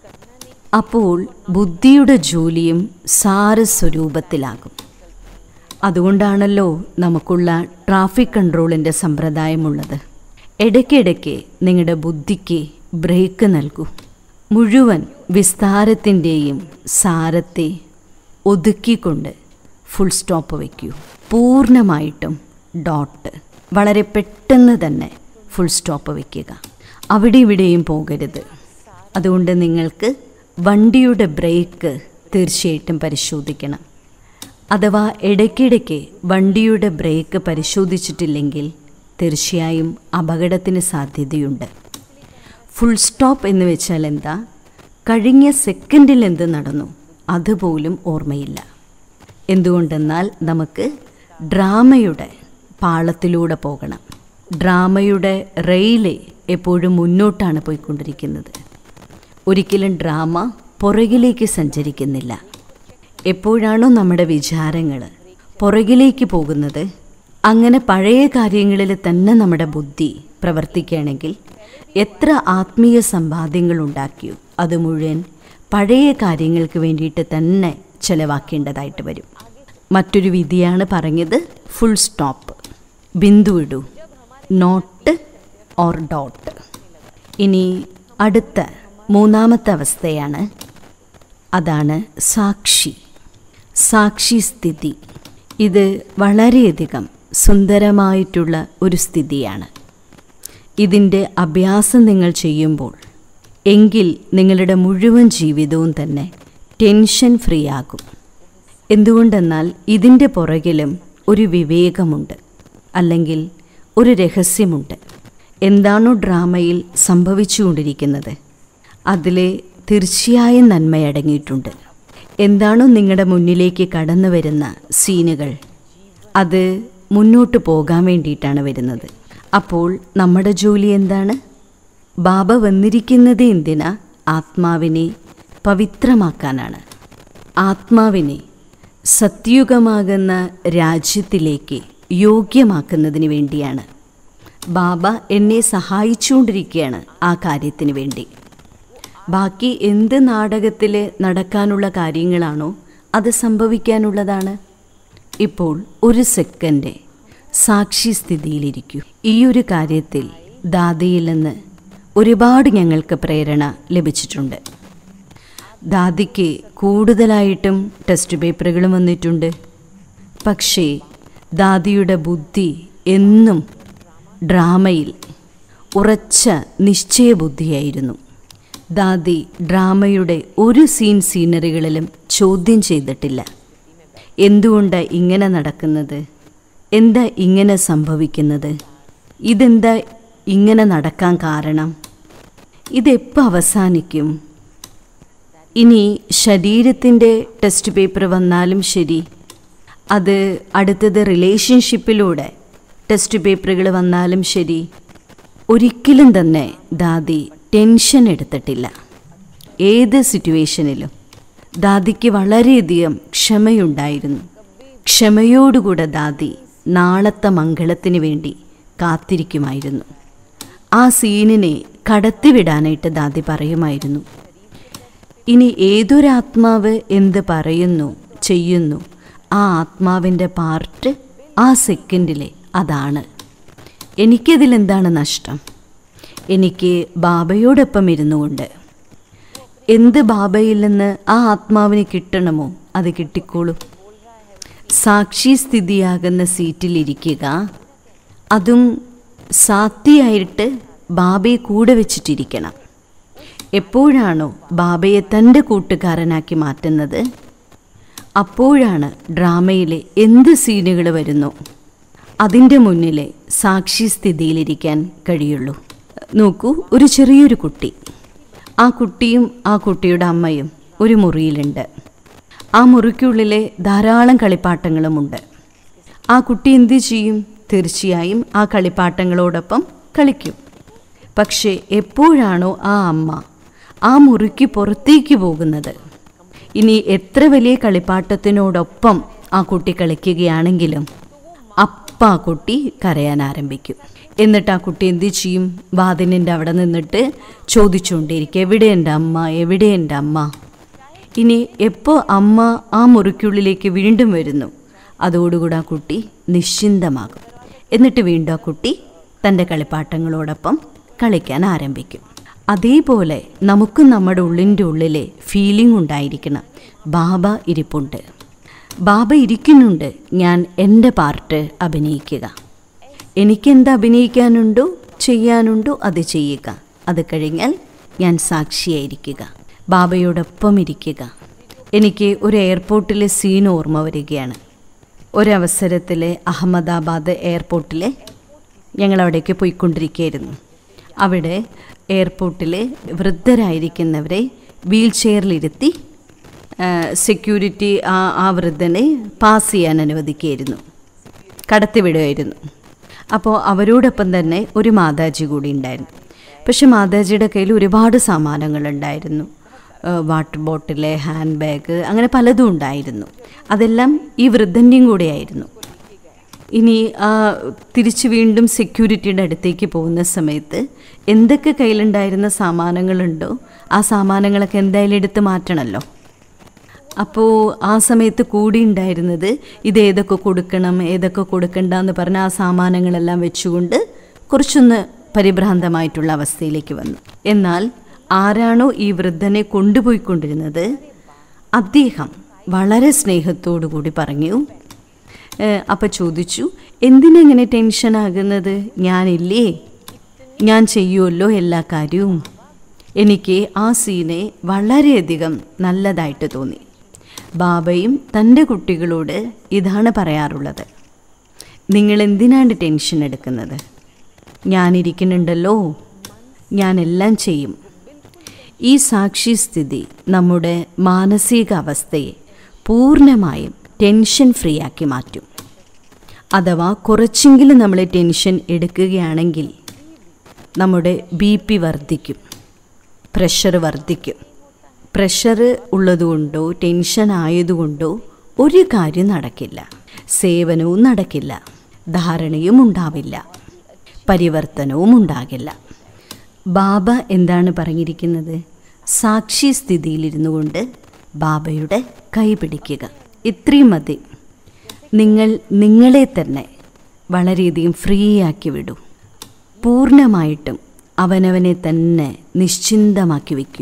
അപ്പോൾ ബുദ്ധിയുടെ ജോലിയും സാരസ്വരൂപത്തിലാകും. അതുകൊണ്ടാണല്ലോ നമുക്കുള്ള ട്രാഫിക് കൺട്രോളിൻ്റെ സമ്പ്രദായമുള്ളത്. ഇടയ്ക്കിടയ്ക്ക് നിങ്ങളുടെ ബുദ്ധിക്ക് ബ്രേക്ക് നൽകൂ. മുഴുവൻ വിസ്താരത്തിൻ്റെയും സാരത്തെ ഒതുക്കിക്കൊണ്ട് ഫുൾ സ്റ്റോപ്പ് വയ്ക്കൂ. പൂർണ്ണമായിട്ടും ഡോട്ട്, വളരെ പെട്ടെന്ന് തന്നെ ഫുൾ സ്റ്റോപ്പ് വയ്ക്കുക. അവിടെ ഇവിടെയും പോകരുത്. അതുകൊണ്ട് നിങ്ങൾക്ക് വണ്ടിയുടെ ബ്രേക്ക് തീർച്ചയായിട്ടും പരിശോധിക്കണം. അഥവാ ഇടയ്ക്കിടയ്ക്ക് വണ്ടിയുടെ ബ്രേക്ക് പരിശോധിച്ചിട്ടില്ലെങ്കിൽ തീർച്ചയായും അപകടത്തിന് സാധ്യതയുണ്ട്. ഫുൾ സ്റ്റോപ്പ് എന്ന് വെച്ചാൽ എന്താ? കഴിഞ്ഞ സെക്കൻഡിൽ എന്ത് നടന്നു അതുപോലും ഓർമ്മയില്ല. എന്തുകൊണ്ടെന്നാൽ നമുക്ക് ഡ്രാമയുടെ പാളത്തിലൂടെ പോകണം. ഡ്രാമയുടെ റെയില് എപ്പോഴും മുന്നോട്ടാണ് പോയിക്കൊണ്ടിരിക്കുന്നത്. ഒരിക്കലും ഡ്രാമ പുറകിലേക്ക് സഞ്ചരിക്കുന്നില്ല. എപ്പോഴാണോ നമ്മുടെ വിചാരങ്ങൾ പുറകിലേക്ക് പോകുന്നത്, അങ്ങനെ പഴയ കാര്യങ്ങളിൽ തന്നെ നമ്മുടെ ബുദ്ധി പ്രവർത്തിക്കുകയാണെങ്കിൽ എത്ര ആത്മീയ സമ്പാദ്യങ്ങൾ ഉണ്ടാക്കിയോ അത് മുഴുവൻ പഴയ കാര്യങ്ങൾക്ക് വേണ്ടിയിട്ട് തന്നെ ചെലവാക്കേണ്ടതായിട്ട് വരും. മറ്റൊരു വിധിയാണ് പറഞ്ഞത് ഫുൾ സ്റ്റോപ്പ്, ബിന്ദു ഇടൂ, നോട്ട് ഓർ ഡോട്ട്. ഇനി അടുത്ത മൂന്നാമത്തെ അവസ്ഥയാണ്, അതാണ് സാക്ഷി. സാക്ഷി സ്ഥിതി. ഇത് വളരെയധികം സുന്ദരമായിട്ടുള്ള ഒരു സ്ഥിതിയാണ്. ഇതിൻ്റെ അഭ്യാസം നിങ്ങൾ ചെയ്യുമ്പോൾ എങ്കിൽ നിങ്ങളുടെ മുഴുവൻ ജീവിതവും തന്നെ ടെൻഷൻ ഫ്രീ ആകും. എന്തുകൊണ്ടെന്നാൽ ഇതിൻ്റെ പുറകിലും ഒരു വിവേകമുണ്ട്, അല്ലെങ്കിൽ ഒരു രഹസ്യമുണ്ട്. എന്താണോ ഡ്രാമയിൽ സംഭവിച്ചുകൊണ്ടിരിക്കുന്നത് അതിലെ തീർച്ചയായും നന്മയടങ്ങിയിട്ടുണ്ട്. എന്താണോ നിങ്ങളുടെ മുന്നിലേക്ക് കടന്നു വരുന്ന സീനുകൾ അത് മുന്നോട്ട് പോകാൻ വേണ്ടിയിട്ടാണ് വരുന്നത്. അപ്പോൾ നമ്മുടെ ജോലി എന്താണ്? ബാബ വന്നിരിക്കുന്നത് എന്തിനാ? ആത്മാവിനെ പവിത്രമാക്കാനാണ്. ആത്മാവിനെ സത്യുഗമാകുന്ന രാജ്യത്തിലേക്ക് യോഗ്യമാക്കുന്നതിന് വേണ്ടിയാണ്. ബാബ എന്നെ സഹായിച്ചുകൊണ്ടിരിക്കുകയാണ് ആ കാര്യത്തിന് വേണ്ടി. ബാക്കി എന്ത് നാടകത്തിൽ നടക്കാനുള്ള കാര്യങ്ങളാണോ അത് സംഭവിക്കാനുള്ളതാണ്. ഇപ്പോൾ ഒരു സെക്കൻഡ് സാക്ഷി സ്ഥിതിയിലിരിക്കൂ. ഈ ഒരു കാര്യത്തിൽ ദാദിയിൽ നിന്ന് ഒരുപാട് ഞങ്ങൾക്ക് പ്രേരണ ലഭിച്ചിട്ടുണ്ട്. ദാദിക്ക് കൂടുതലായിട്ടും ടെസ്റ്റ് പേപ്പറുകൾ വന്നിട്ടുണ്ട്. പക്ഷേ ദാദിയുടെ ബുദ്ധി എന്നും ഡ്രാമയിൽ ഉറച്ച നിശ്ചയബുദ്ധിയായിരുന്നു. ദാദി ഡ്രാമയുടെ ഒരു സീൻ സീനറികളിലും ചോദ്യം ചെയ്തിട്ടില്ല. എന്തുകൊണ്ട് ഇങ്ങനെ നടക്കുന്നത്, എന്താ ഇങ്ങനെ സംഭവിക്കുന്നത്, ഇതെന്താ ഇങ്ങനെ നടക്കാൻ കാരണം, ഇതെപ്പോൾ അവസാനിക്കും, ഇനി ശരീരത്തിൻ്റെ ടെസ്റ്റ് പേപ്പർ വന്നാലും ശരി, അത് അടുത്തത് റിലേഷൻഷിപ്പിലൂടെ ടെസ്റ്റ് പേപ്പറുകൾ വന്നാലും ശരി, ഒരിക്കലും തന്നെ ദാദി ടെൻഷൻ എടുത്തിട്ടില്ല. ഏത് സിറ്റുവേഷനിലും ദാദിക്ക് വളരെയധികം ക്ഷമയുണ്ടായിരുന്നു. ക്ഷമയോടുകൂടെ ദാദി നാളത്തെ മംഗളത്തിന് വേണ്ടി കാത്തിരിക്കുമായിരുന്നു. ആ സീനിനെ കടത്തിവിടാനായിട്ട് ദാദി പറയുമായിരുന്നു. ഇനി ഏതൊരാത്മാവ് എന്ത് പറയുന്നു ചെയ്യുന്നു, ആ ആത്മാവിൻ്റെ പാർട്ട് ആ സെക്കൻഡിലെ അതാണ്. എനിക്കതിലെന്താണ് നഷ്ടം? എനിക്ക് ബാബയോടൊപ്പം ഇരുന്നു കൊണ്ട് എന്ത് ബാബയിൽ നിന്ന് ആ ആത്മാവിന് കിട്ടണമോ അത് കിട്ടിക്കോളും. സാക്ഷി സ്ഥിതിയാകുന്ന സീറ്റിലിരിക്കുക, അതും സാത്തിയായിട്ട് ബാബയെ കൂടെ വെച്ചിട്ടിരിക്കണം. എപ്പോഴാണോ ബാബയെ തൻ്റെ കൂട്ടുകാരനാക്കി മാറ്റുന്നത്, അപ്പോഴാണ് ഡ്രാമയിലെ എന്ത് സീനുകൾ വരുന്നോ അതിൻ്റെ മുന്നിലെ സാക്ഷി സ്ഥിതിയിലിരിക്കാൻ കഴിയുള്ളൂ. നോക്കൂ, ഒരു ചെറിയൊരു കുട്ടി, ആ കുട്ടിയും ആ കുട്ടിയുടെ അമ്മയും ഒരു മുറിയിലുണ്ട്. ആ മുറിക്കുള്ളിലെ ധാരാളം കളിപ്പാട്ടങ്ങളുമുണ്ട്. ആ കുട്ടി എന്ത് ചെയ്യും? തീർച്ചയായും ആ കളിപ്പാട്ടങ്ങളോടൊപ്പം കളിക്കും. പക്ഷേ എപ്പോഴാണോ ആ അമ്മ ആ മുറിക്ക് പുറത്തേക്ക് പോകുന്നത്, ഇനി എത്ര വലിയ കളിപ്പാട്ടത്തിനോടൊപ്പം ആ കുട്ടി കളിക്കുകയാണെങ്കിലും അപ്പം ആ കുട്ടി കരയാൻ ആരംഭിക്കും. എന്നിട്ട് ആ കുട്ടി എന്ത് ചെയ്യും? വാതിലിൻ്റെ അവിടെ നിന്നിട്ട് ചോദിച്ചുകൊണ്ടിരിക്കുക, എവിടെ എൻ്റെ അമ്മ, എവിടെ എൻ്റെ അമ്മ. ഇനി എപ്പോൾ അമ്മ ആ മുറിക്കുള്ളിലേക്ക് വീണ്ടും വരുന്നു, അതോടുകൂടി ആ കുട്ടി നിശ്ചിന്തമാകും. എന്നിട്ട് വീണ്ടും ആ കുട്ടി തൻ്റെ കളിപ്പാട്ടങ്ങളോടൊപ്പം കളിക്കാൻ ആരംഭിക്കും. അതേപോലെ നമുക്കും നമ്മുടെ ഉള്ളിൻ്റെ ഉള്ളിലെ ഫീലിംഗ് ഉണ്ടായിരിക്കണം, ബാബ ഇരിപ്പുണ്ട്, ബാബ ഇരിക്കുന്നുണ്ട്, ഞാൻ എൻ്റെ പാർട്ട് അഭിനയിക്കുക. എനിക്കെന്ത് അഭിനയിക്കാനുണ്ടോ ചെയ്യാനുണ്ടോ അത് ചെയ്യുക. അത് കഴിഞ്ഞാൽ ഞാൻ സാക്ഷിയായിരിക്കുക, ബാബയോടൊപ്പം ഇരിക്കുക. എനിക്ക് ഒരു എയർപോർട്ടിലെ സീൻ ഓർമ്മ വരികയാണ്. ഒരവസരത്തിൽ അഹമ്മദാബാദ് എയർപോർട്ടിൽ ഞങ്ങളവിടേക്ക് പോയിക്കൊണ്ടിരിക്കുകയായിരുന്നു. അവിടെ എയർപോർട്ടിൽ വൃദ്ധരായിരിക്കുന്നവരെ വീൽ ചെയറിലിരുത്തി സെക്യൂരിറ്റി ആ ആ വൃദ്ധനെ പാസ് ചെയ്യാൻ അനുവദിക്കുകയായിരുന്നു, കടത്തിവിടുമായിരുന്നു. അപ്പോൾ അവരോടൊപ്പം തന്നെ ഒരു മാതാജി കൂടി ഉണ്ടായിരുന്നു. പക്ഷെ മാതാജിയുടെ കയ്യിൽ ഒരുപാട് സാമാനങ്ങളുണ്ടായിരുന്നു, വാട്ടർ ബോട്ടിൽ, ഹാൻഡ് ബാഗ്, അങ്ങനെ പലതും ഉണ്ടായിരുന്നു. അതെല്ലാം ഈ വൃദ്ധൻ്റെയും കൂടെയായിരുന്നു. ഇനി ആ തിരിച്ച് വീണ്ടും സെക്യൂരിറ്റിയുടെ അടുത്തേക്ക് പോകുന്ന സമയത്ത് എന്തൊക്കെ കയ്യിലുണ്ടായിരുന്ന സാമാനങ്ങളുണ്ടോ ആ സാമാനങ്ങളൊക്കെ എന്തായാലും എടുത്ത് മാറ്റണമല്ലോ. അപ്പോൾ ആ സമയത്ത് കൂടി ഉണ്ടായിരുന്നത് ഇത് ഏതൊക്കെ കൊടുക്കണം ഏതൊക്കെ കൊടുക്കണ്ട എന്ന് പറഞ്ഞ് ആ സാമാനങ്ങളെല്ലാം വെച്ചുകൊണ്ട് കുറച്ചൊന്ന് പരിഭ്രാന്തമായിട്ടുള്ള അവസ്ഥയിലേക്ക് വന്നു. എന്നാൽ ആരാണോ ഈ വൃദ്ധനെ കൊണ്ടുപോയിക്കൊണ്ടിരുന്നത് അദ്ദേഹം വളരെ സ്നേഹത്തോടു കൂടി പറഞ്ഞു, അപ്പം ചോദിച്ചു, എന്തിനെങ്ങനെ ടെൻഷനാകുന്നത്, ഞാനില്ലേ, ഞാൻ ചെയ്യുമല്ലോ എല്ലാ കാര്യവും. എനിക്ക് ആ സീനെ വളരെയധികം നല്ലതായിട്ട് തോന്നി. ബാബയും തൻ്റെ കുട്ടികളോട് ഇതാണ് പറയാറുള്ളത്, നിങ്ങളെന്തിനാണ് ടെൻഷൻ എടുക്കുന്നത്, ഞാനിരിക്കുന്നുണ്ടല്ലോ, ഞാനെല്ലാം ചെയ്യും. ഈ സാക്ഷിസ്ഥിതി നമ്മുടെ മാനസിക അവസ്ഥയെ പൂർണ്ണമായും ടെൻഷൻ ഫ്രീ ആക്കി മാറ്റും. അഥവാ കുറച്ചെങ്കിലും നമ്മൾ ടെൻഷൻ എടുക്കുകയാണെങ്കിൽ നമ്മുടെ ബി പി വർദ്ധിക്കും, പ്രഷർ വർദ്ധിക്കും. പ്രഷർ ഉള്ളതുകൊണ്ടോ ടെൻഷൻ ആയതുകൊണ്ടോ ഒരു കാര്യം നടക്കില്ല, സേവനവും നടക്കില്ല, ധാരണയും ഉണ്ടാവില്ല, പരിവർത്തനവും ഉണ്ടാകില്ല. ബാബ എന്താണ് പറഞ്ഞിരിക്കുന്നത്? സാക്ഷി സ്ഥിതിയിലിരുന്നു കൊണ്ട് ബാബയുടെ കൈ പിടിക്കുക, ഇത്രയും മതി. നിങ്ങൾ നിങ്ങളെ തന്നെ വളരെയധികം ഫ്രീ ആക്കി വിടൂ. പൂർണ്ണമായിട്ടും അവനവനെ തന്നെ നിശ്ചിന്തമാക്കി വയ്ക്കൂ.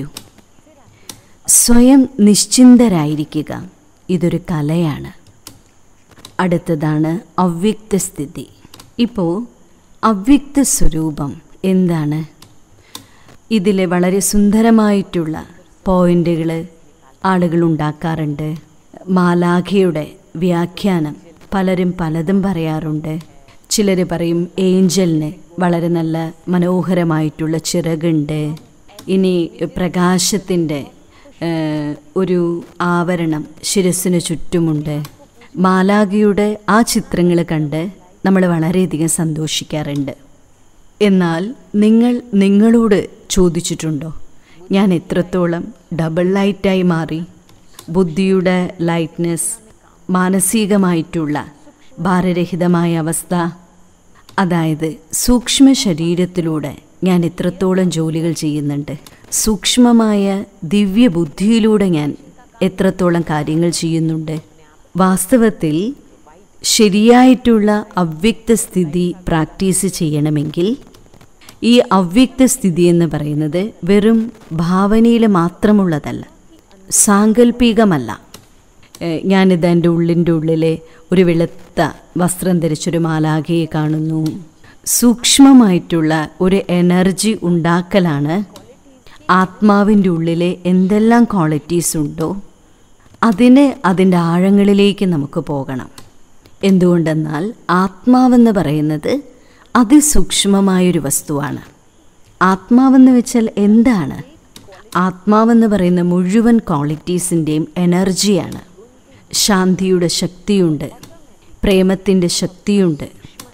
സ്വയം നിശ്ചിന്തരായിരിക്കുക. ഇതൊരു കലയാണ്. അടുത്തതാണ് അവ്യക്തസ്ഥിതി. ഇപ്പോൾ അവ്യക്ത സ്വരൂപം എന്താണ്? ഇതിലെ വളരെ സുന്ദരമായിട്ടുള്ള പോയിൻ്റുകൾ ആളുകൾ ഉണ്ടാക്കാറുണ്ട്. മാലാഖയുടെ വ്യാഖ്യാനം പലരും പലതും പറയാറുണ്ട്. ചിലർ പറയും ഏഞ്ചലിന് വളരെ നല്ല മനോഹരമായിട്ടുള്ള ചിറകുണ്ട്. ഇനി പ്രകാശത്തിൻ്റെ ഒരു ആവരണം ശിരസ്സിന് ചുറ്റുമുണ്ട്. മാലാഖയുടെ ആ ചിത്രങ്ങൾ കണ്ട് നമ്മൾ വളരെയധികം സന്തോഷിക്കാറുണ്ട്. എന്നാൽ നിങ്ങൾ നിങ്ങളോട് ചോദിച്ചിട്ടുണ്ടോ, ഞാൻ എത്രത്തോളം ഡബിൾ ലൈറ്റായി മാറി? ബുദ്ധിയുടെ ലൈറ്റ്നെസ്, മാനസികമായിട്ടുള്ള ഭാരരഹിതമായ അവസ്ഥ, അതായത് സൂക്ഷ്മ ശരീരത്തിലൂടെ ഞാൻ എത്രത്തോളം ജോലികൾ ചെയ്യുന്നുണ്ട്, സൂക്ഷ്മമായ ദിവ്യബുദ്ധിയിലൂടെ ഞാൻ എത്രത്തോളം കാര്യങ്ങൾ ചെയ്യുന്നുണ്ട്. വാസ്തവത്തിൽ ശരിയായിട്ടുള്ള അവ്യക്തസ്ഥിതി പ്രാക്ടീസ് ചെയ്യണമെങ്കിൽ ഈ അവ്യക്തസ്ഥിതി എന്ന് പറയുന്നത് വെറും ഭാവനയിൽ മാത്രമുള്ളതല്ല, സാങ്കല്പികമല്ല. ഞാനിത് എൻ്റെ ഉള്ളിൻ്റെ ഉള്ളിലെ ഒരു വെളുത്ത വസ്ത്രം ധരിച്ചൊരു മാലാഖയെ കാണുന്നു. സൂക്ഷ്മമായിട്ടുള്ള ഒരു എനർജി ഉണ്ടാക്കലാണ് ആത്മാവിൻ്റെ ഉള്ളിലെ എന്തെല്ലാം ക്വാളിറ്റീസ് ഉണ്ടോ അതിന് അതിൻ്റെ ആഴങ്ങളിലേക്ക് നമുക്ക് പോകണം. എന്തുകൊണ്ടെന്നാൽ ആത്മാവെന്ന് പറയുന്നത് അതിസൂക്ഷ്മമായൊരു വസ്തുവാണ്. ആത്മാവെന്ന് വെച്ചാൽ എന്താണ്? ആത്മാവെന്ന് പറയുന്ന മുഴുവൻ ക്വാളിറ്റീസിൻ്റെയും എനർജിയാണ്. ശാന്തിയുടെ ശക്തിയുണ്ട്, പ്രേമത്തിൻ്റെ ശക്തിയുണ്ട്,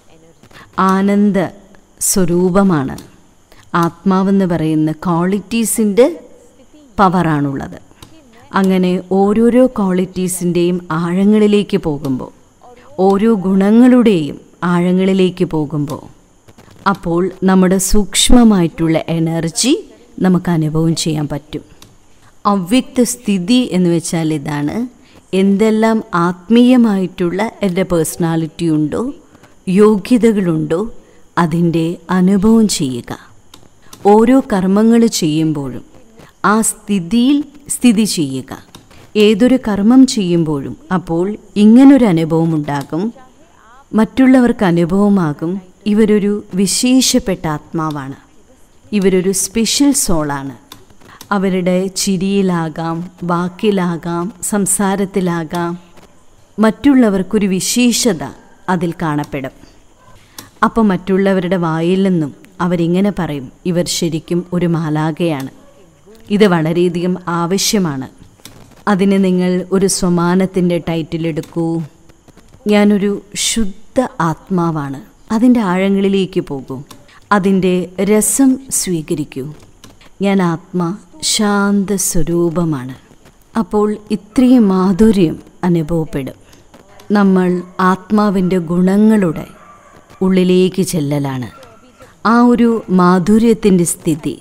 ആനന്ദ സ്വരൂപമാണ്. ആത്മാവെന്ന് പറയുന്ന ക്വാളിറ്റീസിൻ്റെ പവറാണുള്ളത്. അങ്ങനെ ഓരോരോ ക്വാളിറ്റീസിൻ്റെയും ആഴങ്ങളിലേക്ക് പോകുമ്പോൾ, ഓരോ ഗുണങ്ങളുടെയും ആഴങ്ങളിലേക്ക് പോകുമ്പോൾ, അപ്പോൾ നമ്മുടെ സൂക്ഷ്മമായിട്ടുള്ള എനർജി നമുക്ക് അനുഭവം ചെയ്യാൻ പറ്റും. അവ്യക്ത സ്ഥിതി എന്ന് വെച്ചാൽ ഇതാണ്. എന്തെല്ലാം ആത്മീയമായിട്ടുള്ള എൻ്റെ പേഴ്സണാലിറ്റി ഉണ്ടോ, യോഗ്യതകളുണ്ടോ, അതിൻ്റെ അനുഭവം ചെയ്യുക. ഓരോ കർമ്മങ്ങൾ ചെയ്യുമ്പോഴും ആ സ്ഥിതിയിൽ സ്ഥിതി ചെയ്യുക. ഏതൊരു കർമ്മം ചെയ്യുമ്പോഴും അപ്പോൾ ഇങ്ങനൊരു അനുഭവം ഉണ്ടാകും, മറ്റുള്ളവർക്ക് അനുഭവമാകും. ഇവരൊരു വിശേഷപ്പെട്ട ആത്മാവാണ്, ഇവരൊരു സ്പെഷ്യൽ സോളാണ്. അവരുടെ ചിരിയിലാകാം, വാക്കിലാകാം, സംസാരത്തിലാകാം, മറ്റുള്ളവർക്കൊരു വിശേഷത അതിൽ കാണപ്പെടും. അപ്പോൾ മറ്റുള്ളവരുടെ വായിൽ നിന്നും അവരിങ്ങനെ പറയും, ഇവർ ശരിക്കും ഒരു മാലാഖയാണ്. ഇത് വളരെയധികം ആവശ്യമാണ്. അതിന് നിങ്ങൾ ഒരു സ്വമാനത്തിൻ്റെ ടൈറ്റിൽ എടുക്കൂ. ഞാനൊരു ശുദ്ധ ആത്മാവാണ്. അതിൻ്റെ ആഴങ്ങളിലേക്ക് പോകൂ, അതിൻ്റെ രസം സ്വീകരിക്കൂ. ഞാൻ ആത്മാ ശാന്ത സ്വരൂപമാണ്. അപ്പോൾ ഇത്രയും മാധുര്യം അനുഭവപ്പെടും. നമ്മൾ ആത്മാവിൻ്റെ ഗുണങ്ങളുടെ ഉള്ളിലേക്ക് ചെല്ലലാണ്. ആ ഒരു മാധുര്യത്തിൻ്റെ സ്ഥിതി,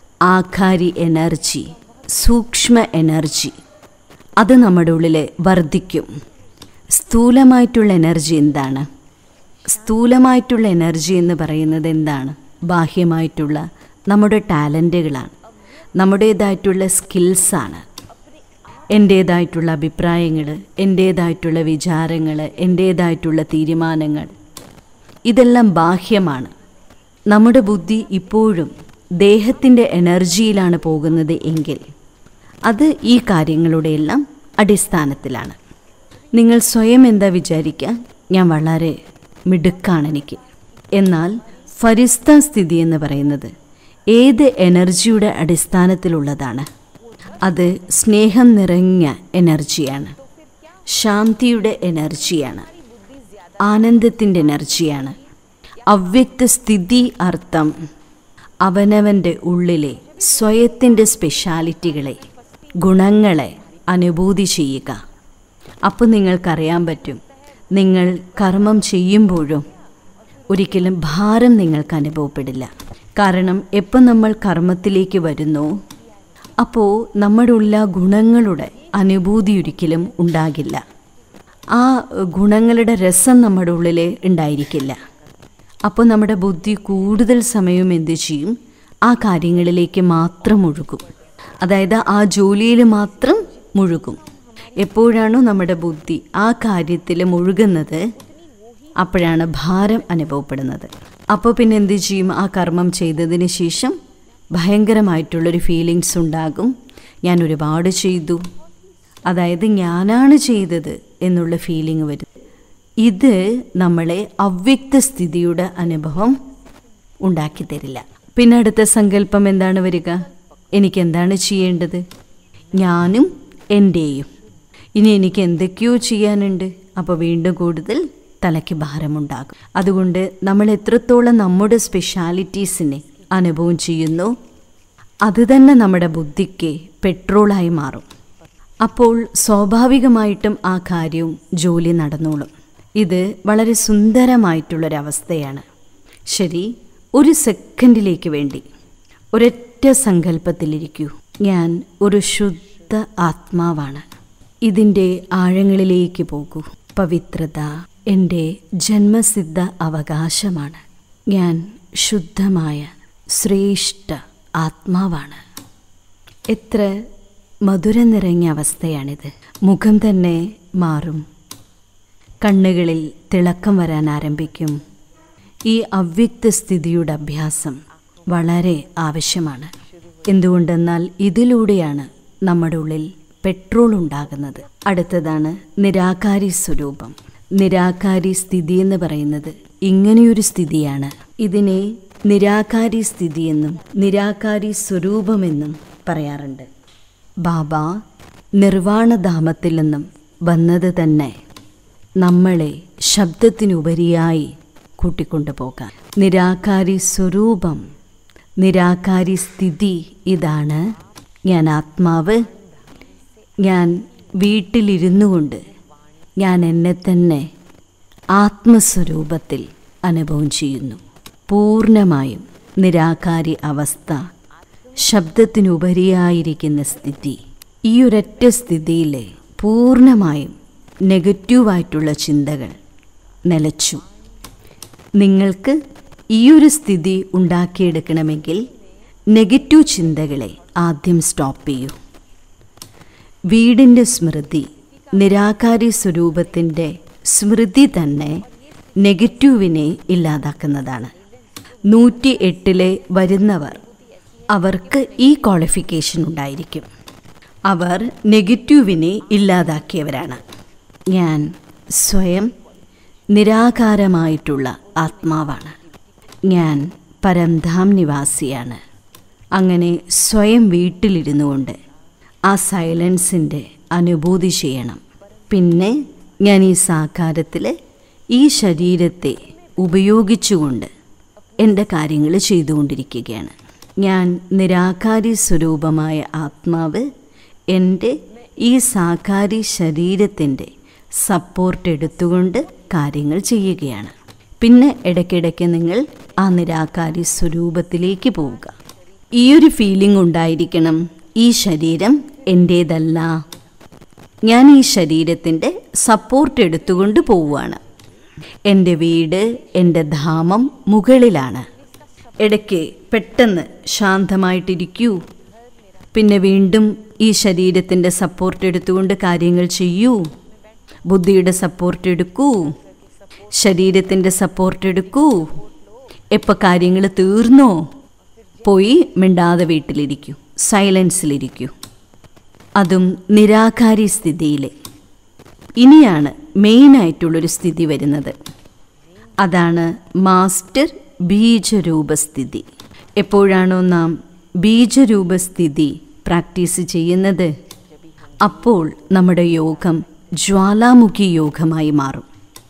ആഖാരി എനർജി, സൂക്ഷ്മ എനർജി, അത് നമ്മുടെ ഉള്ളിൽ വർദ്ധിക്കും. സ്ഥൂലമായിട്ടുള്ള എനർജി എന്താണ്? സ്ഥൂലമായിട്ടുള്ള എനർജി എന്ന് പറയുന്നത് എന്താണ്? ബാഹ്യമായിട്ടുള്ള നമ്മുടെ ടാലൻറ്റുകളാണ്, നമ്മുടേതായിട്ടുള്ള സ്കിൽസാണ്. എൻ്റേതായിട്ടുള്ള അഭിപ്രായങ്ങൾ, എൻ്റേതായിട്ടുള്ള വിചാരങ്ങൾ, എൻ്റേതായിട്ടുള്ള തീരുമാനങ്ങൾ, ഇതെല്ലാം ബാഹ്യമാണ്. നമ്മുടെ ബുദ്ധി ഇപ്പോഴും ദേഹത്തിൻ്റെ എനർജിയിലാണ് പോകുന്നത് എങ്കിൽ അത് ഈ കാര്യങ്ങളുടെ എല്ലാം അടിസ്ഥാനത്തിലാണ്. നിങ്ങൾ സ്വയം എന്താ വിചാരിക്കുക? ഞാൻ വളരെ മിടുക്കാണെനിക്ക്. എന്നാൽ ഫരിസ്ത സ്ഥിതി എന്ന് പറയുന്നത് ഏത് എനർജിയുടെ അടിസ്ഥാനത്തിലുള്ളതാണ്? അത് സ്നേഹം നിറഞ്ഞ എനർജിയാണ്, ശാന്തിയുടെ എനർജിയാണ്, ആനന്ദത്തിൻ്റെ എനർജിയാണ്. അവ്യക്ത സ്ഥിതി അർത്ഥം അവനവൻ്റെ ഉള്ളിലെ സ്വയത്തിൻ്റെ സ്പെഷ്യാലിറ്റികളെ, ഗുണങ്ങളെ അനുഭൂതി ചെയ്യുക. അപ്പോൾ നിങ്ങൾക്കറിയാൻ പറ്റും, നിങ്ങൾ കർമ്മം ചെയ്യുമ്പോഴും ഒരിക്കലും ഭാരം നിങ്ങൾക്ക് അനുഭവപ്പെടില്ല. കാരണം എപ്പോൾ നമ്മൾ കർമ്മത്തിലേക്ക് വരുന്നു, അപ്പോൾ നമ്മുടെ ഉള്ള ഗുണങ്ങളുടെ അനുഭൂതി ഒരിക്കലും ഉണ്ടാകില്ല. ആ ഗുണങ്ങളുടെ രസം നമ്മുടെ ഉള്ളിൽ ഉണ്ടായിരിക്കില്ല. അപ്പോൾ നമ്മുടെ ബുദ്ധി കൂടുതൽ സമയം എന്ത് ചെയ്യും? ആ കാര്യങ്ങളിലേക്ക് മാത്രം മുഴുകും. അതായത് ആ ജോലിയിൽ മാത്രം മുഴുകും. എപ്പോഴാണോ നമ്മുടെ ബുദ്ധി ആ കാര്യത്തിൽ മുഴുകുന്നത്, അപ്പോഴാണ് ഭാരം അനുഭവപ്പെടുന്നത്. അപ്പോൾ പിന്നെ എന്ത് ചെയ്യും? ആ കർമ്മം ചെയ്തതിന് ശേഷം ഭയങ്കരമായിട്ടുള്ളൊരു ഫീലിങ്സ് ഉണ്ടാകും. ഞാൻ ഒരുപാട് ചെയ്തു, അതായത് ഞാനാണ് ചെയ്തത് എന്നുള്ള ഫീലിംഗ് വരും. ഇത് നമ്മളെ അവ്യക്ത സ്ഥിതിയുടെ അനുഭവം ഉണ്ടാക്കി തരില്ല. പിന്നെ അടുത്ത സങ്കല്പം എന്താണ് വരിക? എനിക്കെന്താണ് ചെയ്യേണ്ടത്? ഞാനും എൻ്റെയും. ഇനി എനിക്ക് എന്തൊക്കെയോ ചെയ്യാനുണ്ട്. അപ്പോൾ വീണ്ടും കൂടുതൽ തലയ്ക്ക് ഭാരമുണ്ടാകും. അതുകൊണ്ട് നമ്മൾ എത്രത്തോളം നമ്മുടെ സ്പെഷ്യാലിറ്റീസിനെ അനുഭവം ചെയ്യുന്നു, അത് തന്നെ നമ്മുടെ ബുദ്ധിക്ക് പെട്രോളായി മാറും. അപ്പോൾ സ്വാഭാവികമായിട്ടും ആ കാര്യവും ജോലി നടന്നോളും. ഇത് വളരെ സുന്ദരമായിട്ടുള്ളൊരവസ്ഥയാണ്. ശരി, ഒരു സെക്കൻഡിലേക്ക് വേണ്ടി ഒരൊറ്റ സങ്കല്പത്തിലിരിക്കൂ. ഞാൻ ഒരു ശുദ്ധ ആത്മാവാണ്. ഇതിൻ്റെ ആഴങ്ങളിലേക്ക് പോകൂ. പവിത്രത എൻ്റെ ജന്മസിദ്ധ അവകാശമാണ്. ഞാൻ ശുദ്ധമായ ശ്രേഷ്ഠ ആത്മാവാണ്. എത്ര മധുരം നിറഞ്ഞ അവസ്ഥയാണിത്. മുഖം തന്നെ മാറും. കണ്ണുകളിൽ തിളക്കം വരാൻ ആരംഭിക്കും. ഈ അവ്യക്ത സ്ഥിതിയുടെ അഭ്യാസം വളരെ ആവശ്യമാണ്. എന്തുകൊണ്ടെന്നാൽ ഇതിലൂടെയാണ് നമ്മുടെ ഉള്ളിൽ പെട്രോൾ ഉണ്ടാകുന്നത്. അടുത്തതാണ് നിരാകാരി സ്വരൂപം. നിരാകാരി സ്ഥിതി എന്ന് പറയുന്നത് ഇങ്ങനെയൊരു സ്ഥിതിയാണ്. ഇതിനെ നിരാകാരി സ്ഥിതിയെന്നും നിരാകാരി സ്വരൂപമെന്നും പറയാറുണ്ട്. ബാബ നിർവാണധാമത്തിൽ നിന്നും വന്നത് തന്നെ നമ്മളെ ശബ്ദത്തിനുപരിയായി കൂട്ടിക്കൊണ്ടുപോകാൻ. നിരാകാരി സ്വരൂപം, നിരാകാരി സ്ഥിതി, ഇതാണ് ഞാൻ ആത്മാവ്. ഞാൻ വീട്ടിലിരുന്നു കൊണ്ട് ഞാൻ എന്നെ തന്നെ ആത്മസ്വരൂപത്തിൽ അനുഭവം ചെയ്യുന്നു. പൂർണ്ണമായും നിരാകാരി അവസ്ഥ, ശബ്ദത്തിനുപരിയായിരിക്കുന്ന സ്ഥിതി. ഈ ഒരൊറ്റ സ്ഥിതിയിൽ പൂർണ്ണമായും നെഗറ്റീവായിട്ടുള്ള ചിന്തകൾ നിലച്ചു. നിങ്ങൾക്ക് ഈയൊരു സ്ഥിതി ഉണ്ടാക്കിയെടുക്കണമെങ്കിൽ നെഗറ്റീവ് ചിന്തകളെ ആദ്യം സ്റ്റോപ്പ് ചെയ്യൂ. വീടിൻ്റെ സ്മൃതി, നിരാകാരി സ്വരൂപത്തിൻ്റെ സ്മൃതി തന്നെ നെഗറ്റീവിനെ ഇല്ലാതാക്കുന്നതാണ്. നൂറ്റി എട്ടിലെ വരുന്നവർ, അവർക്ക് ഈ ക്വാളിഫിക്കേഷൻ ഉണ്ടായിരിക്കും. അവർ നെഗറ്റീവിനെ ഇല്ലാതാക്കിയവരാണ്. ഞാൻ സ്വയം നിരാകാരമായിട്ടുള്ള ആത്മാവാണ്. ഞാൻ പരംധാം നിവാസിയാണ്. അങ്ങനെ സ്വയം വീട്ടിലിരുന്നു കൊണ്ട് ആ സൈലൻസിൻ്റെ അനുഭൂതി ചെയ്യണം. പിന്നെ ഞാൻ ഈ സാകാരത്തിൽ ഈ ശരീരത്തെ ഉപയോഗിച്ചുകൊണ്ട് എൻ്റെ കാര്യങ്ങൾ ചെയ്തുകൊണ്ടിരിക്കുകയാണ്. ഞാൻ നിരാകാരി സ്വരൂപമായ ആത്മാവ് എൻ്റെ ഈ സാകാരി ശരീരത്തിൻ്റെ സപ്പോർട്ട് എടുത്തുകൊണ്ട് കാര്യങ്ങൾ ചെയ്യുകയാണ്. പിന്നെ ഇടയ്ക്കിടയ്ക്ക് നിങ്ങൾ ആ നിരാകാരി സ്വരൂപത്തിലേക്ക് പോവുക. ഈയൊരു ഫീലിംഗ് ഉണ്ടായിരിക്കണം, ഈ ശരീരം എൻ്റേതല്ല, ഞാൻ ഈ ശരീരത്തിൻ്റെ സപ്പോർട്ട് എടുത്തുകൊണ്ട് പോവുകയാണ്. എൻ്റെ വീട്, എൻ്റെ ധാമം മുകളിലാണ്. ഇടയ്ക്ക് പെട്ടെന്ന് ശാന്തമായിട്ടിരിക്കൂ. പിന്നെ വീണ്ടും ഈ ശരീരത്തിൻ്റെ സപ്പോർട്ട് എടുത്തുകൊണ്ട് കാര്യങ്ങൾ ചെയ്യൂ. ബുദ്ധിയുടെ സപ്പോർട്ട് എടുക്കൂ, ശരീരത്തിൻ്റെ സപ്പോർട്ട് എടുക്കൂ. എപ്പോൾ കാര്യങ്ങൾ തീർന്നോ പോയി മിണ്ടാതെ വീട്ടിലിരിക്കൂ, സൈലൻസിലിരിക്കൂ. അതും നിരാകാരി സ്ഥിതിയിൽ. ഇനിയാണ് മെയിനായിട്ടുള്ളൊരു സ്ഥിതി വരുന്നത്. അതാണ് മാസ്റ്റർ ബീജരൂപസ്ഥിതി. എപ്പോഴാണോ നാം ബീജരൂപസ്ഥിതി പ്രാക്ടീസ് ചെയ്യുന്നത്, അപ്പോൾ നമ്മുടെ യോഗം ജ്വാലാമുഖി യോഗമായി മാറും.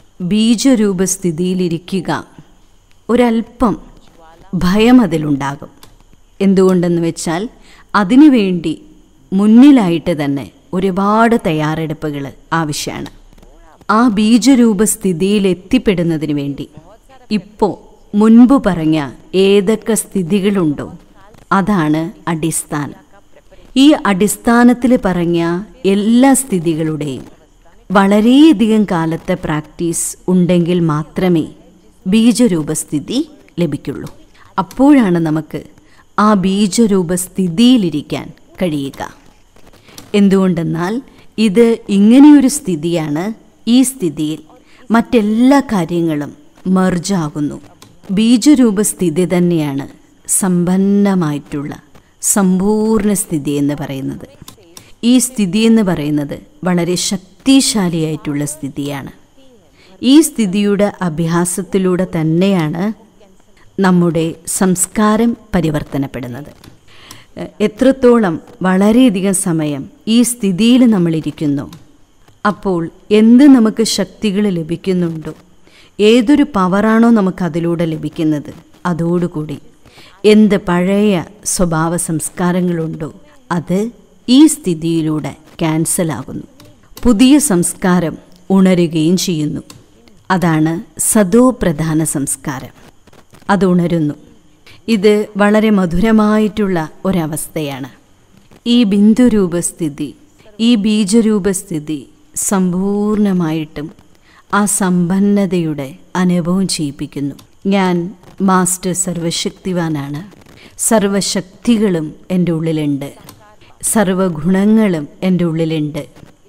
ബീജരൂപസ്ഥിതിയിലിരിക്കുക, ഒരല്പം ഭയം അതിലുണ്ടാകും. എന്തുകൊണ്ടെന്ന് വെച്ചാൽ അതിനുവേണ്ടി മുന്നിലായിട്ട് തന്നെ ഒരുപാട് തയ്യാറെടുപ്പുകൾ ആവശ്യമാണ്. ആ ബീജരൂപസ്ഥിതിയിൽ എത്തിപ്പെടുന്നതിന് വേണ്ടി ഇപ്പോൾ മുൻപ് പറഞ്ഞ ഏതൊക്കെ സ്ഥിതികളുണ്ടോ അതാണ് അടിസ്ഥാനം. ഈ അടിസ്ഥാനത്തിൽ പറഞ്ഞ എല്ലാ സ്ഥിതികളുടെയും വളരെയധികം കാലത്തെ പ്രാക്ടീസ് ഉണ്ടെങ്കിൽ മാത്രമേ ബീജരൂപസ്ഥിതി ലഭിക്കുള്ളൂ. അപ്പോഴാണ് നമുക്ക് ആ ബീജരൂപസ്ഥിതിയിലിരിക്കാൻ കഴിയുക. എന്തുകൊണ്ടെന്നാൽ ഇത് ഇങ്ങനെയൊരു സ്ഥിതിയാണ്. ഈ സ്ഥിതിയിൽ മറ്റെല്ലാ കാര്യങ്ങളും മെർജാകുന്നു. ബീജരൂപസ്ഥിതി തന്നെയാണ് സമ്പന്നമായിട്ടുള്ള സമ്പൂർണ്ണ സ്ഥിതി എന്ന് പറയുന്നത്. ഈ സ്ഥിതി എന്ന് പറയുന്നത് വളരെ ശക്തിശാലിയായിട്ടുള്ള സ്ഥിതിയാണ്. ഈ സ്ഥിതിയുടെ അഭ്യാസത്തിലൂടെ തന്നെയാണ് നമ്മുടെ സംസ്കാരം പരിവർത്തനപ്പെടുന്നത്. എത്രത്തോളം വളരെയധികം സമയം ഈ സ്ഥിതിയിൽ നമ്മളിരിക്കുന്നു, അപ്പോൾ എന്ത് നമുക്ക് ശക്തികൾ ലഭിക്കുന്നുണ്ടോ, ഏതൊരു പവറാണോ നമുക്കതിലൂടെ ലഭിക്കുന്നത്, അതോടുകൂടി എന്ത് പഴയ സ്വഭാവ സംസ്കാരങ്ങളുണ്ടോ അത് ഈ സ്ഥിതിയിലൂടെ ക്യാൻസലാകുന്നു. പുതിയ സംസ്കാരം ഉണരുകയും ചെയ്യുന്നു. അതാണ് സതോ പ്രധാന സംസ്കാരം. അത് ഉണരുന്നു. ഇത് വളരെ മധുരമായിട്ടുള്ള ഒരവസ്ഥയാണ്. ഈ ബിന്ദുരൂപസ്ഥിതി, ഈ ബീജരൂപസ്ഥിതി സമ്പൂർണമായിട്ടും ആ സമ്പന്നതയുടെ അനുഭവം ചെയ്യിപ്പിക്കുന്നു. ഞാൻ മാസ്റ്റർ സർവശക്തിവാനാണ്. സർവശക്തികളും എൻ്റെ ഉള്ളിലുണ്ട്. സർവഗുണങ്ങളും എൻ്റെ ഉള്ളിലുണ്ട്.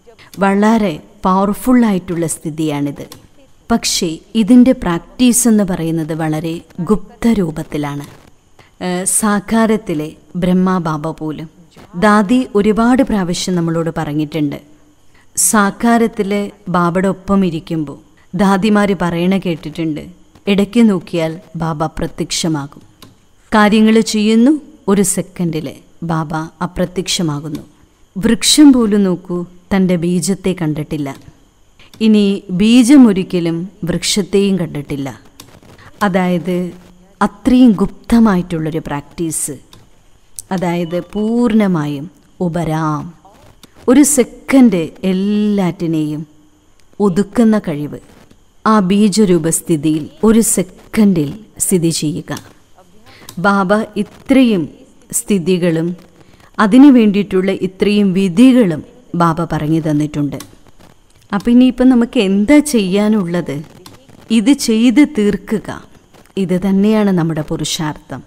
വളരെ പവർഫുള്ളായിട്ടുള്ള സ്ഥിതിയാണിത്. പക്ഷേ ഇതിൻ്റെ പ്രാക്ടീസ് എന്ന് പറയുന്നത് വളരെ ഗുപ്തരൂപത്തിലാണ്. സാകാരത്തിലെ ബ്രഹ്മബാബ പോലും ദാദി ഒരുപാട് പ്രാവശ്യം നമ്മളോട് പറഞ്ഞിട്ടുണ്ട്. സാകാരത്തിലെ ബാബയുടെ ഒപ്പം ഇരിക്കുമ്പോൾ ദാദിമാർ പറയണ കേട്ടിട്ടുണ്ട്, ഇടയ്ക്ക് നോക്കിയാൽ ബാബ പ്രത്യക്ഷമാകും. കാര്യങ്ങൾ ചെയ്യുന്നു, ഒരു സെക്കൻഡിൽ ബാബ അപ്രത്യക്ഷമാകുന്നു. വൃക്ഷം പോലും നോക്കൂ, തൻ്റെ ബീജത്തെ കണ്ടിട്ടില്ല. ഇനി ബീജം ഒരിക്കലും വൃക്ഷത്തെയും കണ്ടിട്ടില്ല. അതായത് അത്രയും ഗുപ്തമായിട്ടുള്ളൊരു പ്രാക്ടീസ്. അതായത് പൂർണ്ണമായും ഉപരാം, ഒരു സെക്കൻഡ് എല്ലാറ്റിനെയും ഒതുക്കുന്ന കഴിവ്. ആ ബീജരൂപസ്ഥിതിയിൽ ഒരു സെക്കൻഡിൽ സ്ഥിതി ചെയ്യുക. ബാബ ഇത്രയും സ്ഥിതികളും അതിനു വേണ്ടിയിട്ടുള്ള ഇത്രയും വിധികളും ബാബ പറഞ്ഞു തന്നിട്ടുണ്ട്. അപ്പം ഇനിയിപ്പം നമുക്ക് എന്താ ചെയ്യാനുള്ളത്? ഇത് ചെയ്ത് തീർക്കുക. ഇത് തന്നെയാണ് നമ്മുടെ പുരുഷാർത്ഥം.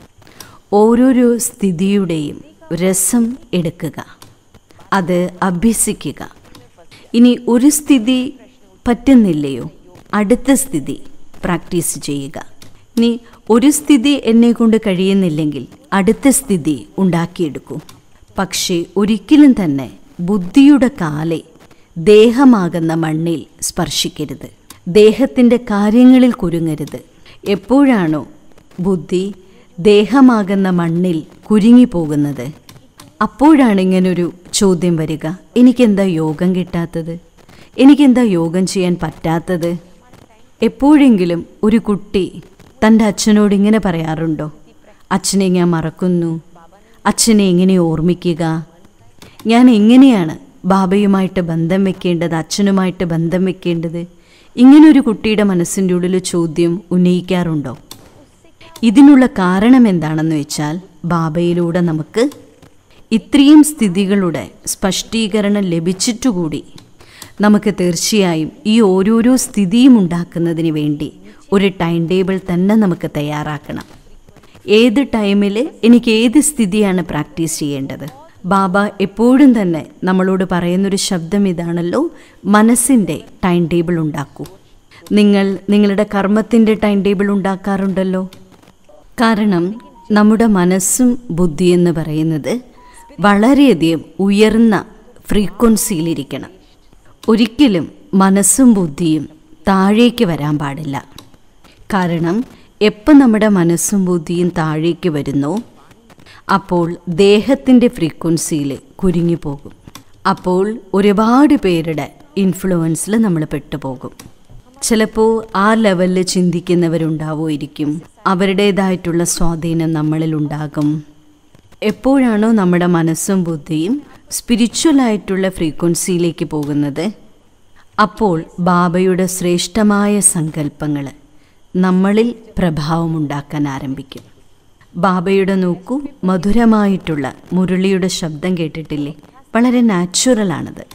ഓരോരോ സ്ഥിതിയുടെയും രസം എടുക്കുക, അത് അഭ്യസിക്കുക. ഇനി ഒരു സ്ഥിതി പറ്റുന്നില്ലയോ, അടുത്ത സ്ഥിതി പ്രാക്ടീസ് ചെയ്യുക. ഇനി ഒരു സ്ഥിതി എന്നെ കൊണ്ട് കഴിയുന്നില്ലെങ്കിൽ അടുത്ത സ്ഥിതി ഉണ്ടാക്കിയെടുക്കൂ. പക്ഷേ ഒരിക്കലും തന്നെ ബുദ്ധിയുടെ കാലെ ദേഹമാകുന്ന മണ്ണിൽ സ്പർശിക്കരുത്. ദേഹത്തിൻ്റെ കാര്യങ്ങളിൽ കുരുങ്ങരുത്. എപ്പോഴാണോ ബുദ്ധി ദേഹമാകുന്ന മണ്ണിൽ കുരുങ്ങിപ്പോകുന്നത്, അപ്പോഴാണ് ഇങ്ങനൊരു ചോദ്യം വരിക, എനിക്കെന്താ യോഗം കിട്ടാത്തത്, എനിക്കെന്താ യോഗം ചെയ്യാൻ പറ്റാത്തത്. എപ്പോഴെങ്കിലും ഒരു കുട്ടി തൻ്റെ അച്ഛനോട് ഇങ്ങനെ പറയാറുണ്ടോ, അച്ഛനെ ഞാൻ മറക്കുന്നു, അച്ഛനെ എങ്ങനെ ഓർമ്മിക്കുക, ഞാൻ എങ്ങനെയാണ് ബാബയുമായിട്ട് ബന്ധം വെക്കേണ്ടത്, അച്ഛനുമായിട്ട് ബന്ധം വെക്കേണ്ടത്? ഇങ്ങനൊരു കുട്ടിയുടെ മനസ്സിൻ്റെ ഉള്ളിൽ ചോദ്യം ഉന്നയിക്കാറുണ്ടോ? ഇതിനുള്ള കാരണം എന്താണെന്ന് വെച്ചാൽ, ബാബയിലൂടെ നമുക്ക് ഇത്രയും സ്ഥിതികളുടെ സ്പഷ്ടീകരണം ലഭിച്ചിട്ടുകൂടി നമുക്ക് തീർച്ചയായും ഈ ഓരോരോ സ്ഥിതിയും ഉണ്ടാക്കുന്നതിന് വേണ്ടി ഒരു ടൈം ടേബിൾ തന്നെ നമുക്ക് തയ്യാറാക്കണം. ഏത് ടൈമിൽ എനിക്ക് ഏത് സ്ഥിതിയാണ് പ്രാക്ടീസ് ചെയ്യേണ്ടത്? ബാബ എപ്പോഴും തന്നെ നമ്മളോട് പറയുന്നൊരു ശബ്ദം ഇതാണല്ലോ, മനസ്സിൻ്റെ ടൈം ടേബിൾ ഉണ്ടാക്കൂ. നിങ്ങൾ നിങ്ങളുടെ കർമ്മത്തിൻ്റെ ടൈം ടേബിൾ ഉണ്ടാക്കാറുണ്ടല്ലോ. കാരണം നമ്മുടെ മനസ്സും ബുദ്ധി എന്ന് പറയുന്നത് വളരെയധികം ഉയർന്ന ഫ്രീക്വൻസിയിലിരിക്കണം. ഒരിക്കലും മനസ്സും ബുദ്ധിയും താഴേക്ക് വരാൻ പാടില്ല. കാരണം എപ്പോൾ നമ്മുടെ മനസ്സും ബുദ്ധിയും താഴേക്ക് വരുന്നോ, അപ്പോൾ ദേഹത്തിൻ്റെ ഫ്രീക്വൻസിയിൽ കുരുങ്ങിപ്പോകും. അപ്പോൾ ഒരുപാട് പേരുടെ ഇൻഫ്ലുവൻസിൽ നമ്മൾ പെട്ടുപോകും. ചിലപ്പോൾ ആ ലെവലിൽ ചിന്തിക്കുന്നവരുണ്ടാവുമായിരിക്കും, അവരുടേതായിട്ടുള്ള സ്വാധീനം നമ്മളിലുണ്ടാകും. എപ്പോഴാണോ നമ്മുടെ മനസ്സും ബുദ്ധിയും സ്പിരിച്വലായിട്ടുള്ള ഫ്രീക്വൻസിയിലേക്ക് പോകുന്നത്, അപ്പോൾ ബാബയുടെ ശ്രേഷ്ഠമായ സങ്കല്പങ്ങൾ നമ്മളിൽ പ്രഭാവമുണ്ടാക്കാൻ ആരംഭിക്കും. ബാബയുടെ നോക്കൂ, മധുരമായിട്ടുള്ള മുരളിയുടെ ശബ്ദം കേട്ടിട്ടില്ലേ? വളരെ നാച്ചുറലാണത്.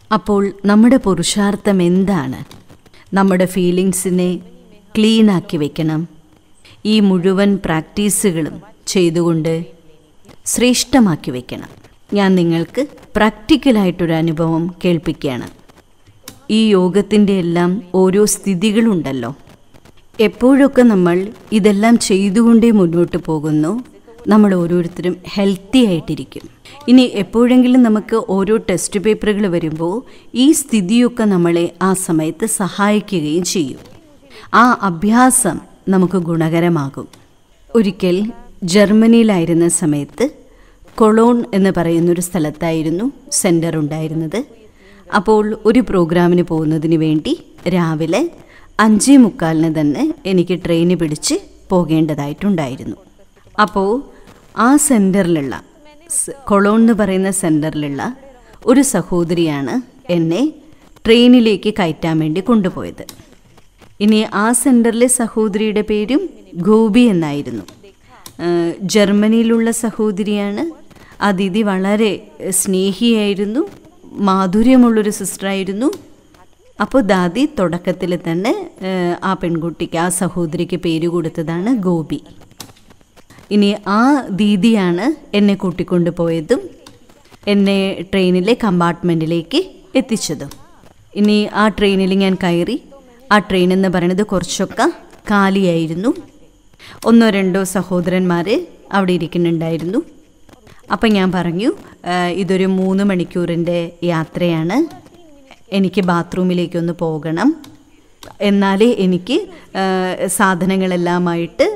അപ്പോൾ നമ്മുടെ പുരുഷാർത്ഥം എന്താണ്? നമ്മുടെ ഫീലിങ്സിനെ ക്ലീനാക്കി വെക്കണം. ഈ മുഴുവൻ പ്രാക്ടീസുകളും ചെയ്തുകൊണ്ട് ശ്രേഷ്ഠമാക്കി വെക്കണം. ഞാൻ നിങ്ങൾക്ക് പ്രാക്ടിക്കലായിട്ടൊരു അനുഭവം കേൾപ്പിക്കുകയാണ്. ഈ യോഗത്തിൻ്റെ എല്ലാം ഓരോ സ്ഥിതികളുണ്ടല്ലോ. എപ്പോഴൊക്കെ നമ്മൾ ഇതെല്ലാം ചെയ്തുകൊണ്ടേ മുന്നോട്ട് പോകുന്നു, നമ്മൾ ഓരോരുത്തരും ഹെൽത്തി ആയിട്ടിരിക്കും. ഇനി എപ്പോഴെങ്കിലും നമുക്ക് ഓരോ ടെസ്റ്റ് പേപ്പറുകൾ വരുമ്പോൾ ഈ സ്ഥിതിയൊക്കെ നമ്മളെ ആ സമയത്ത് സഹായിക്കുകയും ചെയ്യും. ആ അഭ്യാസം നമുക്ക് ഗുണകരമാകും. ഒരിക്കൽ ജർമ്മനിയിലായിരുന്ന സമയത്ത് കൊളോൺ എന്ന് പറയുന്നൊരു സ്ഥലത്തായിരുന്നു സെൻറ്റർ ഉണ്ടായിരുന്നത്. അപ്പോൾ ഒരു പ്രോഗ്രാമിന് പോകുന്നതിന് വേണ്ടി രാവിലെ അഞ്ചേ മുക്കാലിന് തന്നെ എനിക്ക് ട്രെയിന് പിടിച്ച് പോകേണ്ടതായിട്ടുണ്ടായിരുന്നു. അപ്പോൾ ആ സെൻറ്ററിലുള്ള കൊളോൺ എന്ന് പറയുന്ന സെൻറ്ററിലുള്ള ഒരു സഹോദരിയാണ് എന്നെ ട്രെയിനിലേക്ക് കയറ്റാൻ വേണ്ടി കൊണ്ടുപോയത്. ഇനി ആ സെൻറ്ററിലെ സഹോദരിയുടെ പേരും ഗോപി എന്നായിരുന്നു. ജർമ്മനിയിലുള്ള സഹോദരിയാണ്. ആ ദീദി വളരെ സ്നേഹിയായിരുന്നു, മാധുര്യമുള്ളൊരു സിസ്റ്ററായിരുന്നു. അപ്പോൾ ദാദി തുടക്കത്തിൽ തന്നെ ആ പെൺകുട്ടിക്ക്, ആ സഹോദരിക്ക് പേര് കൊടുത്തതാണ് ഗോപി. ഇനി ആ ദീദിയാണ് എന്നെ കൂട്ടിക്കൊണ്ടു പോയതും എന്നെ ട്രെയിനിലെ കമ്പാർട്ട്മെൻറ്റിലേക്ക് എത്തിച്ചതും. ഇനി ആ ട്രെയിനിൽ ഞാൻ കയറി. ആ ട്രെയിൻ എന്ന് പറയുന്നത് കുറച്ചൊക്കെ കാലിയായിരുന്നു. ഒന്നോ രണ്ടോ സഹോദരന്മാർ അവിടെ ഇരിക്കുന്നുണ്ടായിരുന്നു. അപ്പം ഞാൻ പറഞ്ഞു, ഇതൊരു മൂന്ന് മണിക്കൂറിൻ്റെ യാത്രയാണ്, എനിക്ക് ബാത്റൂമിലേക്കൊന്ന് പോകണം, എന്നാലേ എനിക്ക് സാധനങ്ങളെല്ലാമായിട്ട്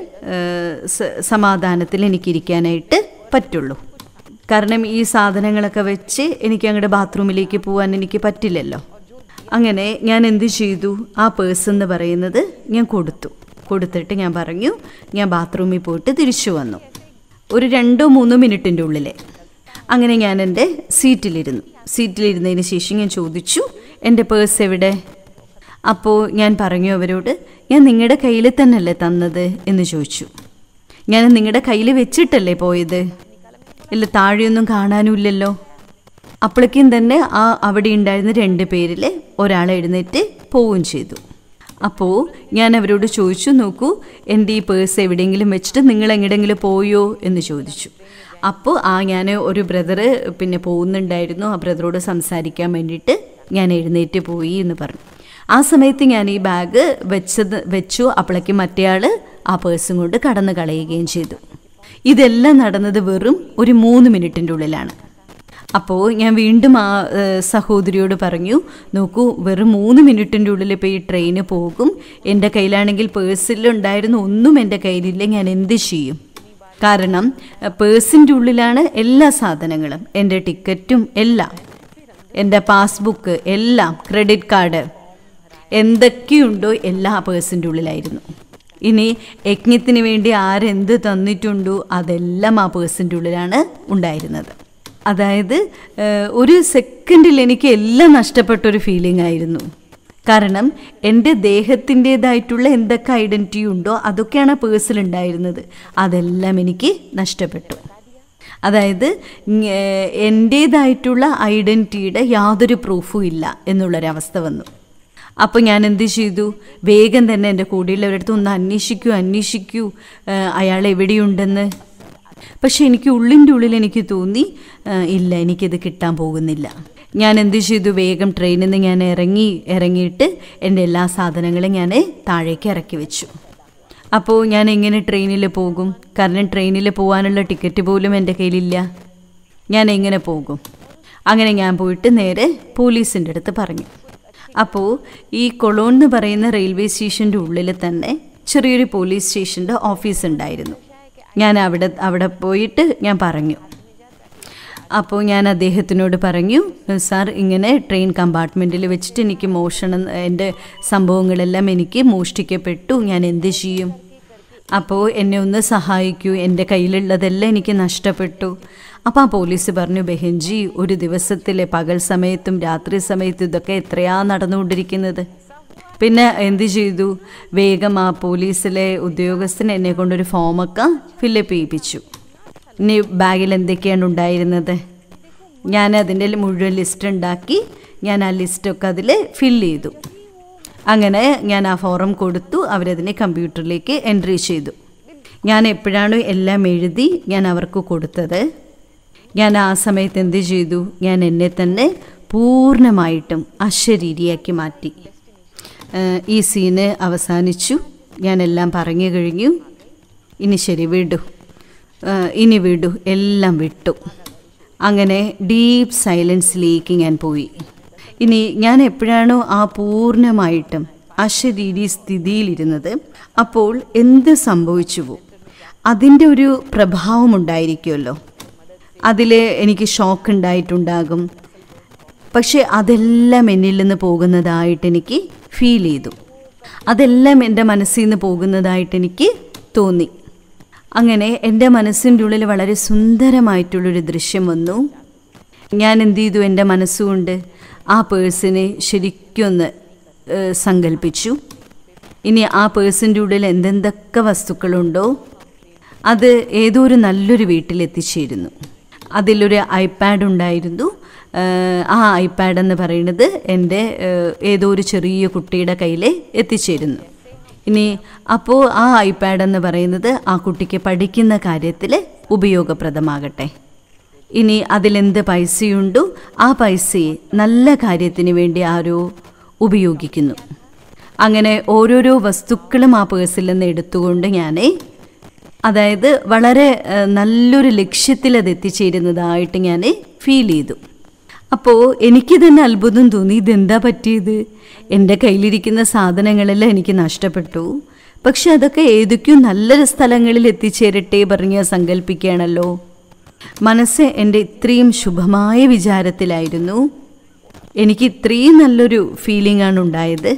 സമാധാനത്തിൽ എനിക്കിരിക്കാനായിട്ട് പറ്റുള്ളൂ. കാരണം ഈ സാധനങ്ങളൊക്കെ വെച്ച് എനിക്ക് അങ്ങോട്ട് ബാത്റൂമിലേക്ക് പോകാൻ എനിക്ക് പറ്റില്ലല്ലോ. അങ്ങനെ ഞാൻ എന്ത് ചെയ്തു, ആ പേഴ്സ് എന്ന് പറയുന്നത് ഞാൻ കൊടുത്തു. കൊടുത്തിട്ട് ഞാൻ പറഞ്ഞു, ഞാൻ ബാത്റൂമിൽ പോയിട്ട് തിരിച്ചു വന്നു. ഒരു രണ്ടോ മൂന്നോ മിനിറ്റിൻ്റെ ഉള്ളിൽ. അങ്ങനെ ഞാൻ എൻ്റെ സീറ്റിലിരുന്നു. സീറ്റിലിരുന്നതിന് ശേഷം ഞാൻ ചോദിച്ചു, എൻ്റെ പേഴ്സ് എവിടെ? അപ്പോൾ ഞാൻ പറഞ്ഞു അവരോട്, ഞാൻ നിങ്ങളുടെ കയ്യിൽ തന്നെയല്ലേ തന്നത് എന്ന് ചോദിച്ചു. ഞാൻ നിങ്ങളുടെ കയ്യിൽ വെച്ചിട്ടല്ലേ പോയത്? ഇല്ല, താഴെയൊന്നും കാണാനുമില്ലല്ലോ. അപ്പോഴേക്കും തന്നെ ആ അവിടെ ഉണ്ടായിരുന്ന രണ്ട് പേരിൽ ഒരാൾ എഴുന്നേറ്റ് പോവുകയും ചെയ്തു. അപ്പോൾ ഞാൻ അവരോട് ചോദിച്ചു, നോക്കൂ, എൻ്റെ ഈ പേഴ്സ് എവിടെയെങ്കിലും വെച്ചിട്ട് നിങ്ങൾ എങ്ങടെയെങ്കിലും പോയോ എന്ന് ചോദിച്ചു. അപ്പോൾ ആ ഞാൻ ഒരു ബ്രദറ് പിന്നെ പോകുന്നുണ്ടായിരുന്നു, ആ ബ്രദറോട് സംസാരിക്കാൻ വേണ്ടിയിട്ട് ഞാൻ എഴുന്നേറ്റ് പോയി എന്ന് പറഞ്ഞു. ആ സമയത്ത് ഞാൻ ഈ ബാഗ് വെച്ചത് വെച്ചു. അപ്പോഴേക്കും മറ്റേയാൾ ആ പേഴ്സും കൊണ്ട് കടന്നു കളയുകയും ചെയ്തു. ഇതെല്ലാം നടന്നത് വെറും ഒരു മൂന്ന് മിനിറ്റിൻ്റെ ഉള്ളിലാണ്. അപ്പോൾ ഞാൻ വീണ്ടും ആ സഹോദരിയോട് പറഞ്ഞു, നോക്കൂ, വെറും മൂന്ന് മിനിറ്റിൻ്റെ ഉള്ളിൽ ഇപ്പോൾ ഈ ട്രെയിന് പോകും. എൻ്റെ കയ്യിലാണെങ്കിൽ പേഴ്സിലുണ്ടായിരുന്നു, ഒന്നും എൻ്റെ കയ്യിലില്ല, ഞാൻ എന്ത് ചെയ്യും? കാരണം പേഴ്സിൻ്റെ ഉള്ളിലാണ് എല്ലാ സാധനങ്ങളും, എൻ്റെ ടിക്കറ്റും എല്ലാം, എൻ്റെ പാസ്ബുക്ക് എല്ലാം, ക്രെഡിറ്റ് കാർഡ് എന്തൊക്കെയുണ്ടോ എല്ലാം ആ പേഴ്സിൻ്റെ ഉള്ളിലായിരുന്നു. ഇനി യജ്ഞത്തിന് വേണ്ടി ആരെന്ത് തന്നിട്ടുണ്ടോ അതെല്ലാം ആ പേഴ്സിൻ്റെ ഉള്ളിലാണ് ഉണ്ടായിരുന്നത്. അതായത് ഒരു സെക്കൻഡിൽ എനിക്ക് എല്ലാം നഷ്ടപ്പെട്ടൊരു ഫീലിംഗ് ആയിരുന്നു. കാരണം എൻ്റെ ദേഹത്തിൻ്റേതായിട്ടുള്ള എന്തൊക്കെ ഐഡൻറ്റിറ്റി ഉണ്ടോ അതൊക്കെയാണ് ആ പേഴ്സിലുണ്ടായിരുന്നത്, അതെല്ലാം എനിക്ക് നഷ്ടപ്പെട്ടു. അതായത് എൻ്റേതായിട്ടുള്ള ഐഡൻറ്റിറ്റിയുടെ യാതൊരു പ്രൂഫും ഇല്ല എന്നുള്ളൊരവസ്ഥ വന്നു. അപ്പോൾ ഞാൻ എന്ത് ചെയ്തു, വേഗം തന്നെ എൻ്റെ കൂടെയുള്ളവരടുത്ത് ഒന്ന് അന്വേഷിക്കൂ അന്വേഷിക്കൂ അയാൾ എവിടെയുണ്ടെന്ന്. പക്ഷെ എനിക്ക് ഉള്ളിൻ്റെ ഉള്ളിൽ എനിക്ക് തോന്നി, ഇല്ല, എനിക്കിത് കിട്ടാൻ പോകുന്നില്ല. ഞാൻ എന്ത് ചെയ്തു, വേഗം ട്രെയിനിൽ നിന്ന് ഞാൻ ഇറങ്ങി ഇറങ്ങിയിട്ട് എൻ്റെ എല്ലാ സാധനങ്ങളും ഞാൻ താഴേക്ക് ഇറക്കി വെച്ചു. അപ്പോൾ ഞാൻ എങ്ങനെ ട്രെയിനിൽ പോകും? കാരണം ട്രെയിനിൽ പോകാനുള്ള ടിക്കറ്റ് പോലും എൻ്റെ കയ്യിലില്ല. ഞാൻ എങ്ങനെ പോകും? അങ്ങനെ ഞാൻ പോയിട്ട് നേരെ പോലീസിൻ്റെ അടുത്ത് പറഞ്ഞു. അപ്പോൾ ഈ കൊളോൺ എന്ന് പറയുന്ന റെയിൽവേ സ്റ്റേഷൻ്റെ ഉള്ളിൽ തന്നെ ചെറിയൊരു പോലീസ് സ്റ്റേഷൻ്റെ ഓഫീസ് ഉണ്ടായിരുന്നു. ഞാൻ അവിടെ അവിടെ പോയിട്ട് ഞാൻ പറഞ്ഞു. അപ്പോൾ ഞാൻ അദ്ദേഹത്തിനോട് പറഞ്ഞു, സാർ, ഇങ്ങനെ ട്രെയിൻ കമ്പാർട്ട്മെൻറ്റിൽ വെച്ചിട്ട് എനിക്ക് മോഷണം, എൻ്റെ സംഭവങ്ങളെല്ലാം എനിക്ക് മോഷ്ടിക്കപ്പെട്ടു, ഞാൻ എന്ത് ചെയ്യും? അപ്പോൾ എന്നെ ഒന്ന് സഹായിക്കൂ, എൻ്റെ കയ്യിലുള്ളതെല്ലാം എനിക്ക് നഷ്ടപ്പെട്ടു. അപ്പോൾ ആ പോലീസ് പറഞ്ഞു, ബെഹൻജി, ഒരു ദിവസത്തിലെ പകൽ സമയത്തും രാത്രി സമയത്തും ഇതൊക്കെ എത്രയാ നടന്നുകൊണ്ടിരിക്കുന്നത്. പിന്നെ എന്ത് ചെയ്തു, വേഗം ആ പോലീസിലെ ഉദ്യോഗസ്ഥൻ എന്നെ കൊണ്ടൊരു ഫോമൊക്കെ ഫില്ലപ്പ് ചെയ്യിപ്പിച്ചു. ഇനി ബാഗിൽ എന്തൊക്കെയാണ് ഉണ്ടായിരുന്നത്, ഞാൻ അതിൻ്റെ മുഴുവൻ ലിസ്റ്റ് ഉണ്ടാക്കി ഞാൻ ആ ലിസ്റ്റൊക്കെ അതിൽ ഫില്ല് ചെയ്തു. അങ്ങനെ ഞാൻ ആ ഫോറം കൊടുത്തു. അവരതിനെ കമ്പ്യൂട്ടറിലേക്ക് എൻട്രി ചെയ്തു. ഞാൻ എപ്പോഴാണ് എല്ലാം എഴുതി ഞാൻ അവർക്ക് കൊടുത്തത്, ഞാൻ ആ സമയത്ത് എന്ത് ചെയ്തു, ഞാൻ എന്നെ തന്നെ പൂർണ്ണമായിട്ടും അശരീരിയാക്കി മാറ്റി. ഈ സീന് അവസാനിച്ചു. ഞാനെല്ലാം പറഞ്ഞു കഴിഞ്ഞു. ഇനി ശരി വിടു, ഇനി വിടു, എല്ലാം വിട്ടു. അങ്ങനെ ഡീപ്പ് സൈലൻസിലേക്ക് ഞാൻ പോയി. ഇനി ഞാൻ എപ്പോഴാണോ ആ പൂർണ്ണമായിട്ടും അശരീരി സ്ഥിതിയിലിരുന്നത്, അപ്പോൾ എന്ത് സംഭവിച്ചുവോ അതിൻ്റെ ഒരു പ്രഭാവം ഉണ്ടായിരിക്കുമല്ലോ. അതിൽ എനിക്ക് ഷോക്ക് ഉണ്ടായിട്ടുണ്ടാകും. പക്ഷെ അതെല്ലാം എന്നിൽ നിന്ന് പോകുന്നതായിട്ട് എനിക്ക് ഫീൽ ചെയ്തു. അതെല്ലാം എൻ്റെ മനസ്സിൽ നിന്ന് പോകുന്നതായിട്ട് എനിക്ക് തോന്നി. അങ്ങനെ എൻ്റെ മനസ്സിൻ്റെ ഉള്ളിൽ വളരെ സുന്ദരമായിട്ടുള്ളൊരു ദൃശ്യം വന്നു. ഞാൻ എന്ത് ചെയ്തു, എൻ്റെ മനസ്സുകൊണ്ട് ആ പേഴ്സിനെ ശരിക്കൊന്ന് സങ്കല്പിച്ചു. ഇനി ആ പേഴ്സിൻ്റെ ഉള്ളിൽ എന്തെന്തൊക്കെ വസ്തുക്കളുണ്ടോ അത് ഏതോ ഒരു നല്ലൊരു വീട്ടിലെത്തിച്ചേരുന്നു. അതിലൊരു ഐപാഡ് ഉണ്ടായിരുന്നു. ആ ഐപാഡ് എന്ന് പറയുന്നത് എൻ്റെ ഏതോ ഒരു ചെറിയ കുട്ടിയുടെ കയ്യിൽ എത്തിച്ചേരുന്നു. ഇനി അപ്പോൾ ആ ഐപാഡ് എന്ന് പറയുന്നത് ആ കുട്ടിക്ക് പഠിക്കുന്ന കാര്യത്തിൽ ഉപയോഗപ്രദമാകട്ടെ. ഇനി അതിലെന്ത് പൈസയുണ്ടോ ആ പൈസയെ നല്ല കാര്യത്തിന് വേണ്ടി ആരോ ഉപയോഗിക്കുന്നു. അങ്ങനെ ഓരോരോ വസ്തുക്കളും ആ പേഴ്സിൽ നിന്ന് എടുത്തുകൊണ്ട് ഞാൻ, അതായത് വളരെ നല്ലൊരു ലക്ഷ്യത്തിൽ അത് എത്തിച്ചേരുന്നതായിട്ട് ഞാൻ ഫീൽ ചെയ്തു. അപ്പോൾ എനിക്ക് തന്നെ അത്ഭുതം തോന്നി, ഇതെന്താ പറ്റിയത്? എൻ്റെ കയ്യിലിരിക്കുന്ന സാധനങ്ങളെല്ലാം എനിക്ക് നഷ്ടപ്പെട്ടു, പക്ഷെ അതൊക്കെ ഏതൊക്കെയോ നല്ലൊരു സ്ഥലങ്ങളിൽ എത്തിച്ചേരട്ടെ പറഞ്ഞ് സങ്കല്പിക്കുകയാണല്ലോ. മനസ്സ് എൻ്റെ ഇത്രയും ശുഭമായ വിചാരത്തിലായിരുന്നു. എനിക്ക് ഇത്രയും നല്ലൊരു ഫീലിംഗ് ആണ് ഉണ്ടായത്.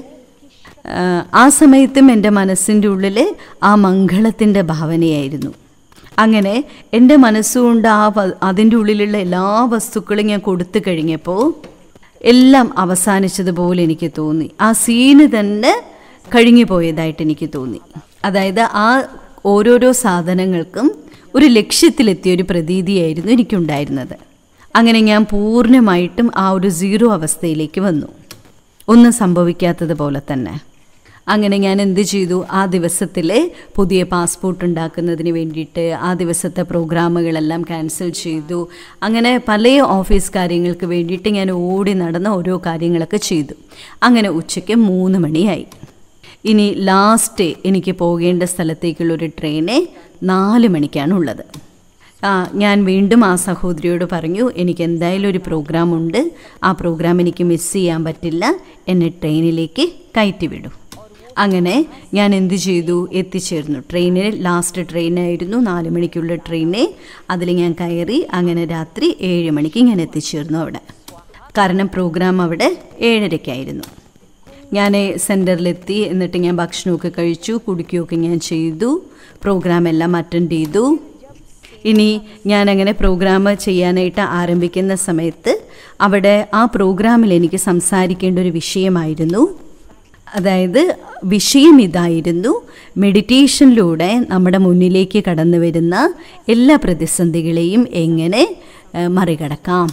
ആ സമയത്തും എൻ്റെ മനസ്സിൻ്റെ ഉള്ളിൽ ആ മംഗളത്തിൻ്റെ ഭാവനയായിരുന്നു. അങ്ങനെ എൻ്റെ മനസ്സുകൊണ്ട് ആ അതിൻ്റെ ഉള്ളിലുള്ള എല്ലാ വസ്തുക്കളും ഞാൻ കൊടുത്തു കഴിഞ്ഞപ്പോൾ എല്ലാം അവസാനിച്ചതുപോലെ എനിക്ക് തോന്നി. ആ സീന് തന്നെ കഴിഞ്ഞു പോയതായിട്ട് എനിക്ക് തോന്നി. അതായത് ആ ഓരോരോ സാധനങ്ങൾക്കും ഒരു ലക്ഷ്യത്തിലെത്തിയ ഒരു പ്രതീതിയായിരുന്നു എനിക്കുണ്ടായിരുന്നത്. അങ്ങനെ ഞാൻ പൂർണ്ണമായിട്ടും ആ ഒരു സീറോ അവസ്ഥയിലേക്ക് വന്നു, ഒന്നും സംഭവിക്കാത്തതുപോലെ തന്നെ. അങ്ങനെ ഞാൻ എന്ത് ചെയ്തു, ആ ദിവസത്തിലെ പുതിയ പാസ്പോർട്ട് ഉണ്ടാക്കുന്നതിന് വേണ്ടിയിട്ട് ആ ദിവസത്തെ പ്രോഗ്രാമുകളെല്ലാം ക്യാൻസൽ ചെയ്തു. അങ്ങനെ പല ഓഫീസ് കാര്യങ്ങൾക്ക് വേണ്ടിയിട്ട് ഞാൻ ഓടി നടന്ന ഓരോ കാര്യങ്ങളൊക്കെ ചെയ്തു. അങ്ങനെ ഉച്ചയ്ക്ക് മൂന്ന് മണിയായി. ഇനി ലാസ്റ്റ് എനിക്ക് പോകേണ്ട സ്ഥലത്തേക്കുള്ളൊരു ട്രെയിന് നാല് മണിക്കാണുള്ളത്. ആ ഞാൻ വീണ്ടും ആ സഹോദരിയോട് പറഞ്ഞു, എനിക്ക് എന്തായാലും ഒരു പ്രോഗ്രാമുണ്ട്, ആ പ്രോഗ്രാം എനിക്ക് മിസ് ചെയ്യാൻ പറ്റില്ല, എന്നെ ട്രെയിനിലേക്ക് കയറ്റി വിടും. അങ്ങനെ ഞാൻ എന്ത് ചെയ്തു, എത്തിച്ചേർന്നു. ട്രെയിനിൽ ലാസ്റ്റ് ട്രെയിനായിരുന്നു, നാല് മണിക്കുള്ള ട്രെയിന്. അതിൽ ഞാൻ കയറി. അങ്ങനെ രാത്രി ഏഴ് മണിക്ക് ഞാൻ എത്തിച്ചേർന്നു അവിടെ. കാരണം പ്രോഗ്രാം അവിടെ ഏഴരയ്ക്കായിരുന്നു. ഞാൻ സെൻറ്ററിലെത്തി. എന്നിട്ട് ഞാൻ ഭക്ഷണമൊക്കെ കഴിച്ചു, കുടിക്കുകയൊക്കെ ഞാൻ ചെയ്തു. പ്രോഗ്രാം എല്ലാം അറ്റൻഡ് ചെയ്തു. ഇനി ഞാനങ്ങനെ പ്രോഗ്രാം ചെയ്യാനായിട്ട് ആരംഭിക്കുന്ന സമയത്ത് അവിടെ ആ പ്രോഗ്രാമിൽ എനിക്ക് സംസാരിക്കേണ്ട ഒരു വിഷയമായിരുന്നു. അതായത് വിഷയം ഇതായിരുന്നു, മെഡിറ്റേഷനിലൂടെ നമ്മുടെ മുന്നിലേക്ക് കടന്നു വരുന്ന എല്ലാ പ്രതിസന്ധികളെയും എങ്ങനെ മറികടക്കാം.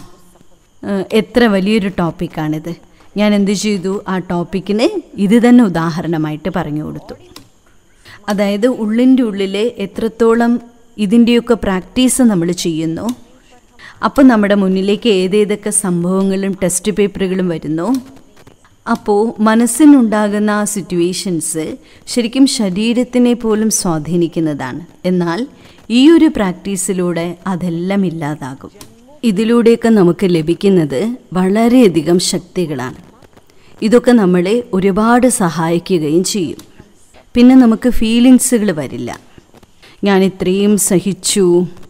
എത്ര വലിയൊരു ടോപ്പിക്കാണിത്. ഞാൻ എന്ത് ചെയ്തു, ആ ടോപ്പിക്കിന് ഇത് തന്നെ ഉദാഹരണമായിട്ട് പറഞ്ഞു കൊടുത്തു. അതായത് ഉള്ളിൻ്റെ ഉള്ളിൽ എത്രത്തോളം ഇതിൻ്റെയൊക്കെ പ്രാക്ടീസ് നമ്മൾ ചെയ്യുന്നു, അപ്പോൾ നമ്മുടെ മുന്നിലേക്ക് ഏതേതൊക്കെ സംഭവങ്ങളും ടെസ്റ്റ് പേപ്പറുകളും വരുന്നു, അപ്പോൾ മനസ്സിനുണ്ടാകുന്ന ആ സിറ്റുവേഷൻസ് ശരിക്കും ശരീരത്തിനെ പോലും സ്വാധീനിക്കുന്നതാണ്. എന്നാൽ ഈ ഒരു പ്രാക്ടീസിലൂടെ അതെല്ലാം ഇല്ലാതാകും. ഇതിലൂടെയൊക്കെ നമുക്ക് ലഭിക്കുന്നത് വളരെയധികം ശക്തികളാണ്. ഇതൊക്കെ നമ്മളെ ഒരുപാട് സഹായിക്കുകയും ചെയ്യും. പിന്നെ നമുക്ക് ഫീലിങ്സുകൾ വരില്ല. ഞാൻ ഇത്രയും സഹിച്ചു,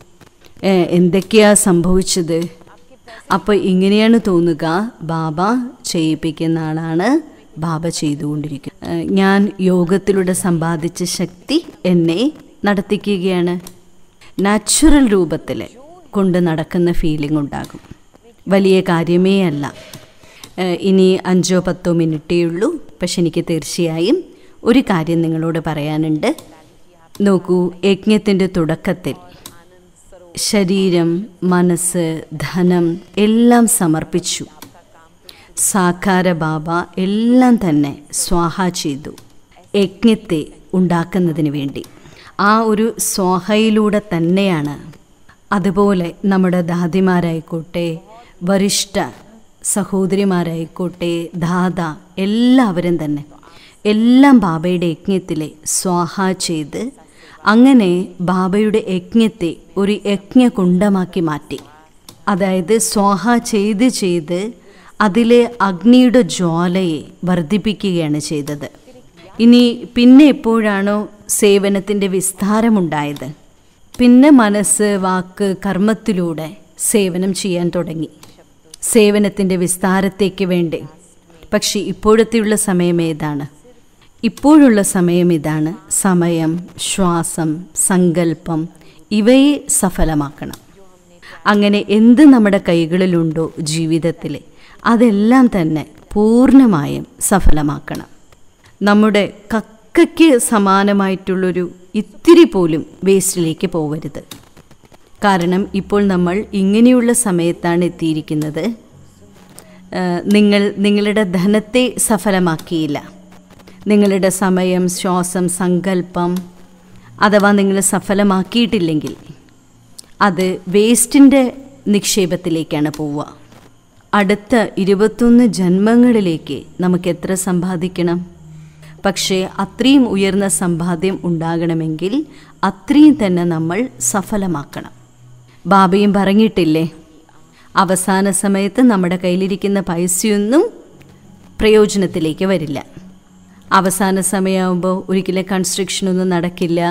എന്തൊക്കെയാ സംഭവിച്ചത്, അപ്പോൾ ഇങ്ങനെയാണ് തോന്നുക, ബാബ ചെയ്യിപ്പിക്കുന്ന ആളാണ്, ബാബ ചെയ്തുകൊണ്ടിരിക്കുന്നു. ഞാൻ യോഗത്തിലൂടെ സമ്പാദിച്ച ശക്തി എന്നെ നടത്തിക്കുകയാണ്. നാച്ചുറൽ രൂപത്തിൽ കൊണ്ട് നടക്കുന്ന ഫീലിംഗ് ഉണ്ടാകും. വലിയ കാര്യമേ അല്ല. ഇനി അഞ്ചോ പത്തോ മിനിറ്റേ ഉള്ളൂ. പക്ഷെ എനിക്ക് തീർച്ചയായും ഒരു കാര്യം നിങ്ങളോട് പറയാനുണ്ട്. നോക്കൂ, യജ്ഞത്തിൻ്റെ തുടക്കത്തിൽ ശരീരം, മനസ്സ്, ധനം എല്ലാം സമർപ്പിച്ചു. സാകാര ബാബ എല്ലാം തന്നെ സ്വാഹ ചെയ്തു യജ്ഞത്തെ ഉണ്ടാക്കുന്നതിന് വേണ്ടി. ആ ഒരു സ്വാഹയിലൂടെ തന്നെയാണ് അതുപോലെ നമ്മുടെ ദാദിമാരായിക്കോട്ടെ, വരിഷ്ഠ സഹോദരിമാരായിക്കോട്ടെ, ദാദ എല്ലാവരും തന്നെ എല്ലാം ബാബയുടെ യജ്ഞത്തിലെ സ്വാഹ ചെയ്ത് അങ്ങനെ ബാബയുടെ യജ്ഞത്തെ ഒരു യജ്ഞകുണ്ഡമാക്കി മാറ്റി. അതായത് സ്വാഹ ചെയ്ത് ചെയ്ത് അതിലെ അഗ്നിയുടെ ജ്വാലയെ വർദ്ധിപ്പിക്കുകയാണ് ചെയ്തത്. ഇനി പിന്നെ എപ്പോഴാണോ സേവനത്തിൻ്റെ വിസ്താരമുണ്ടായത്, പിന്നെ മനസ്സ്, വാക്ക്, കർമ്മത്തിലൂടെ സേവനം ചെയ്യാൻ തുടങ്ങി, സേവനത്തിൻ്റെ വിസ്താരത്തേക്ക് വേണ്ടി. പക്ഷേ ഇപ്പോഴത്തെയുള്ള സമയം ഏതാണ്? ഇപ്പോഴുള്ള സമയം ഇതാണ്. സമയം, ശ്വാസം, സങ്കല്പം ഇവയെ സഫലമാക്കണം. അങ്ങനെ എന്ത് നമ്മുടെ കൈകളിലുണ്ടോ ജീവിതത്തിൽ, അതെല്ലാം തന്നെ പൂർണ്ണമായും സഫലമാക്കണം. നമ്മുടെ കക്കയ്ക്ക് സമാനമായിട്ടുള്ളൊരു ഇത്തിരി പോലും വേസ്റ്റിലേക്ക് പോകരുത്. കാരണം ഇപ്പോൾ നമ്മൾ ഇങ്ങനെയുള്ള സമയത്താണ് എത്തിയിരിക്കുന്നത്. നിങ്ങൾ നിങ്ങളുടെ ധനത്തെ സഫലമാക്കിയില്ല. നിങ്ങളുടെ സമയം, ശ്വാസം, സങ്കല്പം അഥവാ നിങ്ങൾ സഫലമാക്കിയിട്ടില്ലെങ്കിൽ അത് വേസ്റ്റിൻ്റെ നിക്ഷേപത്തിലേക്കാണ് പോവുക. അടുത്ത ഇരുപത്തൊന്ന് ജന്മങ്ങളിലേക്ക് നമുക്ക് എത്ര സമ്പാദിക്കണം? പക്ഷേ അത്രയും ഉയർന്ന സമ്പാദ്യം ഉണ്ടാകണമെങ്കിൽ അത്രയും തന്നെ നമ്മൾ സഫലമാക്കണം. ബാബയും പറഞ്ഞിട്ടില്ലേ, അവസാന സമയത്ത് നമ്മുടെ കയ്യിലിരിക്കുന്ന പൈസയൊന്നും പ്രയോജനത്തിലേക്ക് വരില്ല. അവസാന സമയമാകുമ്പോൾ ഒരിക്കലും കൺസ്ട്രക്ഷനൊന്നും നടക്കില്ല.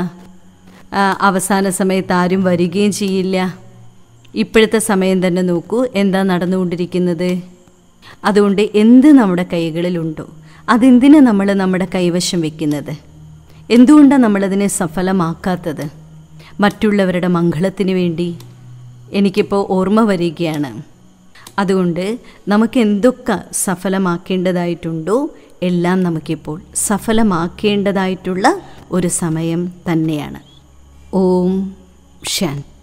അവസാന സമയത്ത് ആരും വരികയും ചെയ്യില്ല. ഇപ്പോഴത്തെ സമയം തന്നെ നോക്കൂ എന്താ നടന്നുകൊണ്ടിരിക്കുന്നത്. അതുകൊണ്ട് എന്ത് നമ്മുടെ കൈകളിലുണ്ടോ അതെന്തിനാണ് നമ്മൾ നമ്മുടെ കൈവശം വെക്കുന്നത്? എന്തുകൊണ്ടാണ് നമ്മളതിനെ സഫലമാക്കാത്തത്? മറ്റുള്ളവരുടെ മംഗളത്തിന് വേണ്ടി. എനിക്കിപ്പോൾ ഓർമ്മ വരികയാണ്. അതുകൊണ്ട് നമുക്ക് എന്തൊക്കെ സഫലമാക്കേണ്ടതായിട്ടുണ്ടോ എല്ലാം നമുക്കിപ്പോൾ സഫലമാക്കേണ്ടതായിട്ടുള്ള ഒരു സമയം തന്നെയാണ്. ഓം ശാന്തി.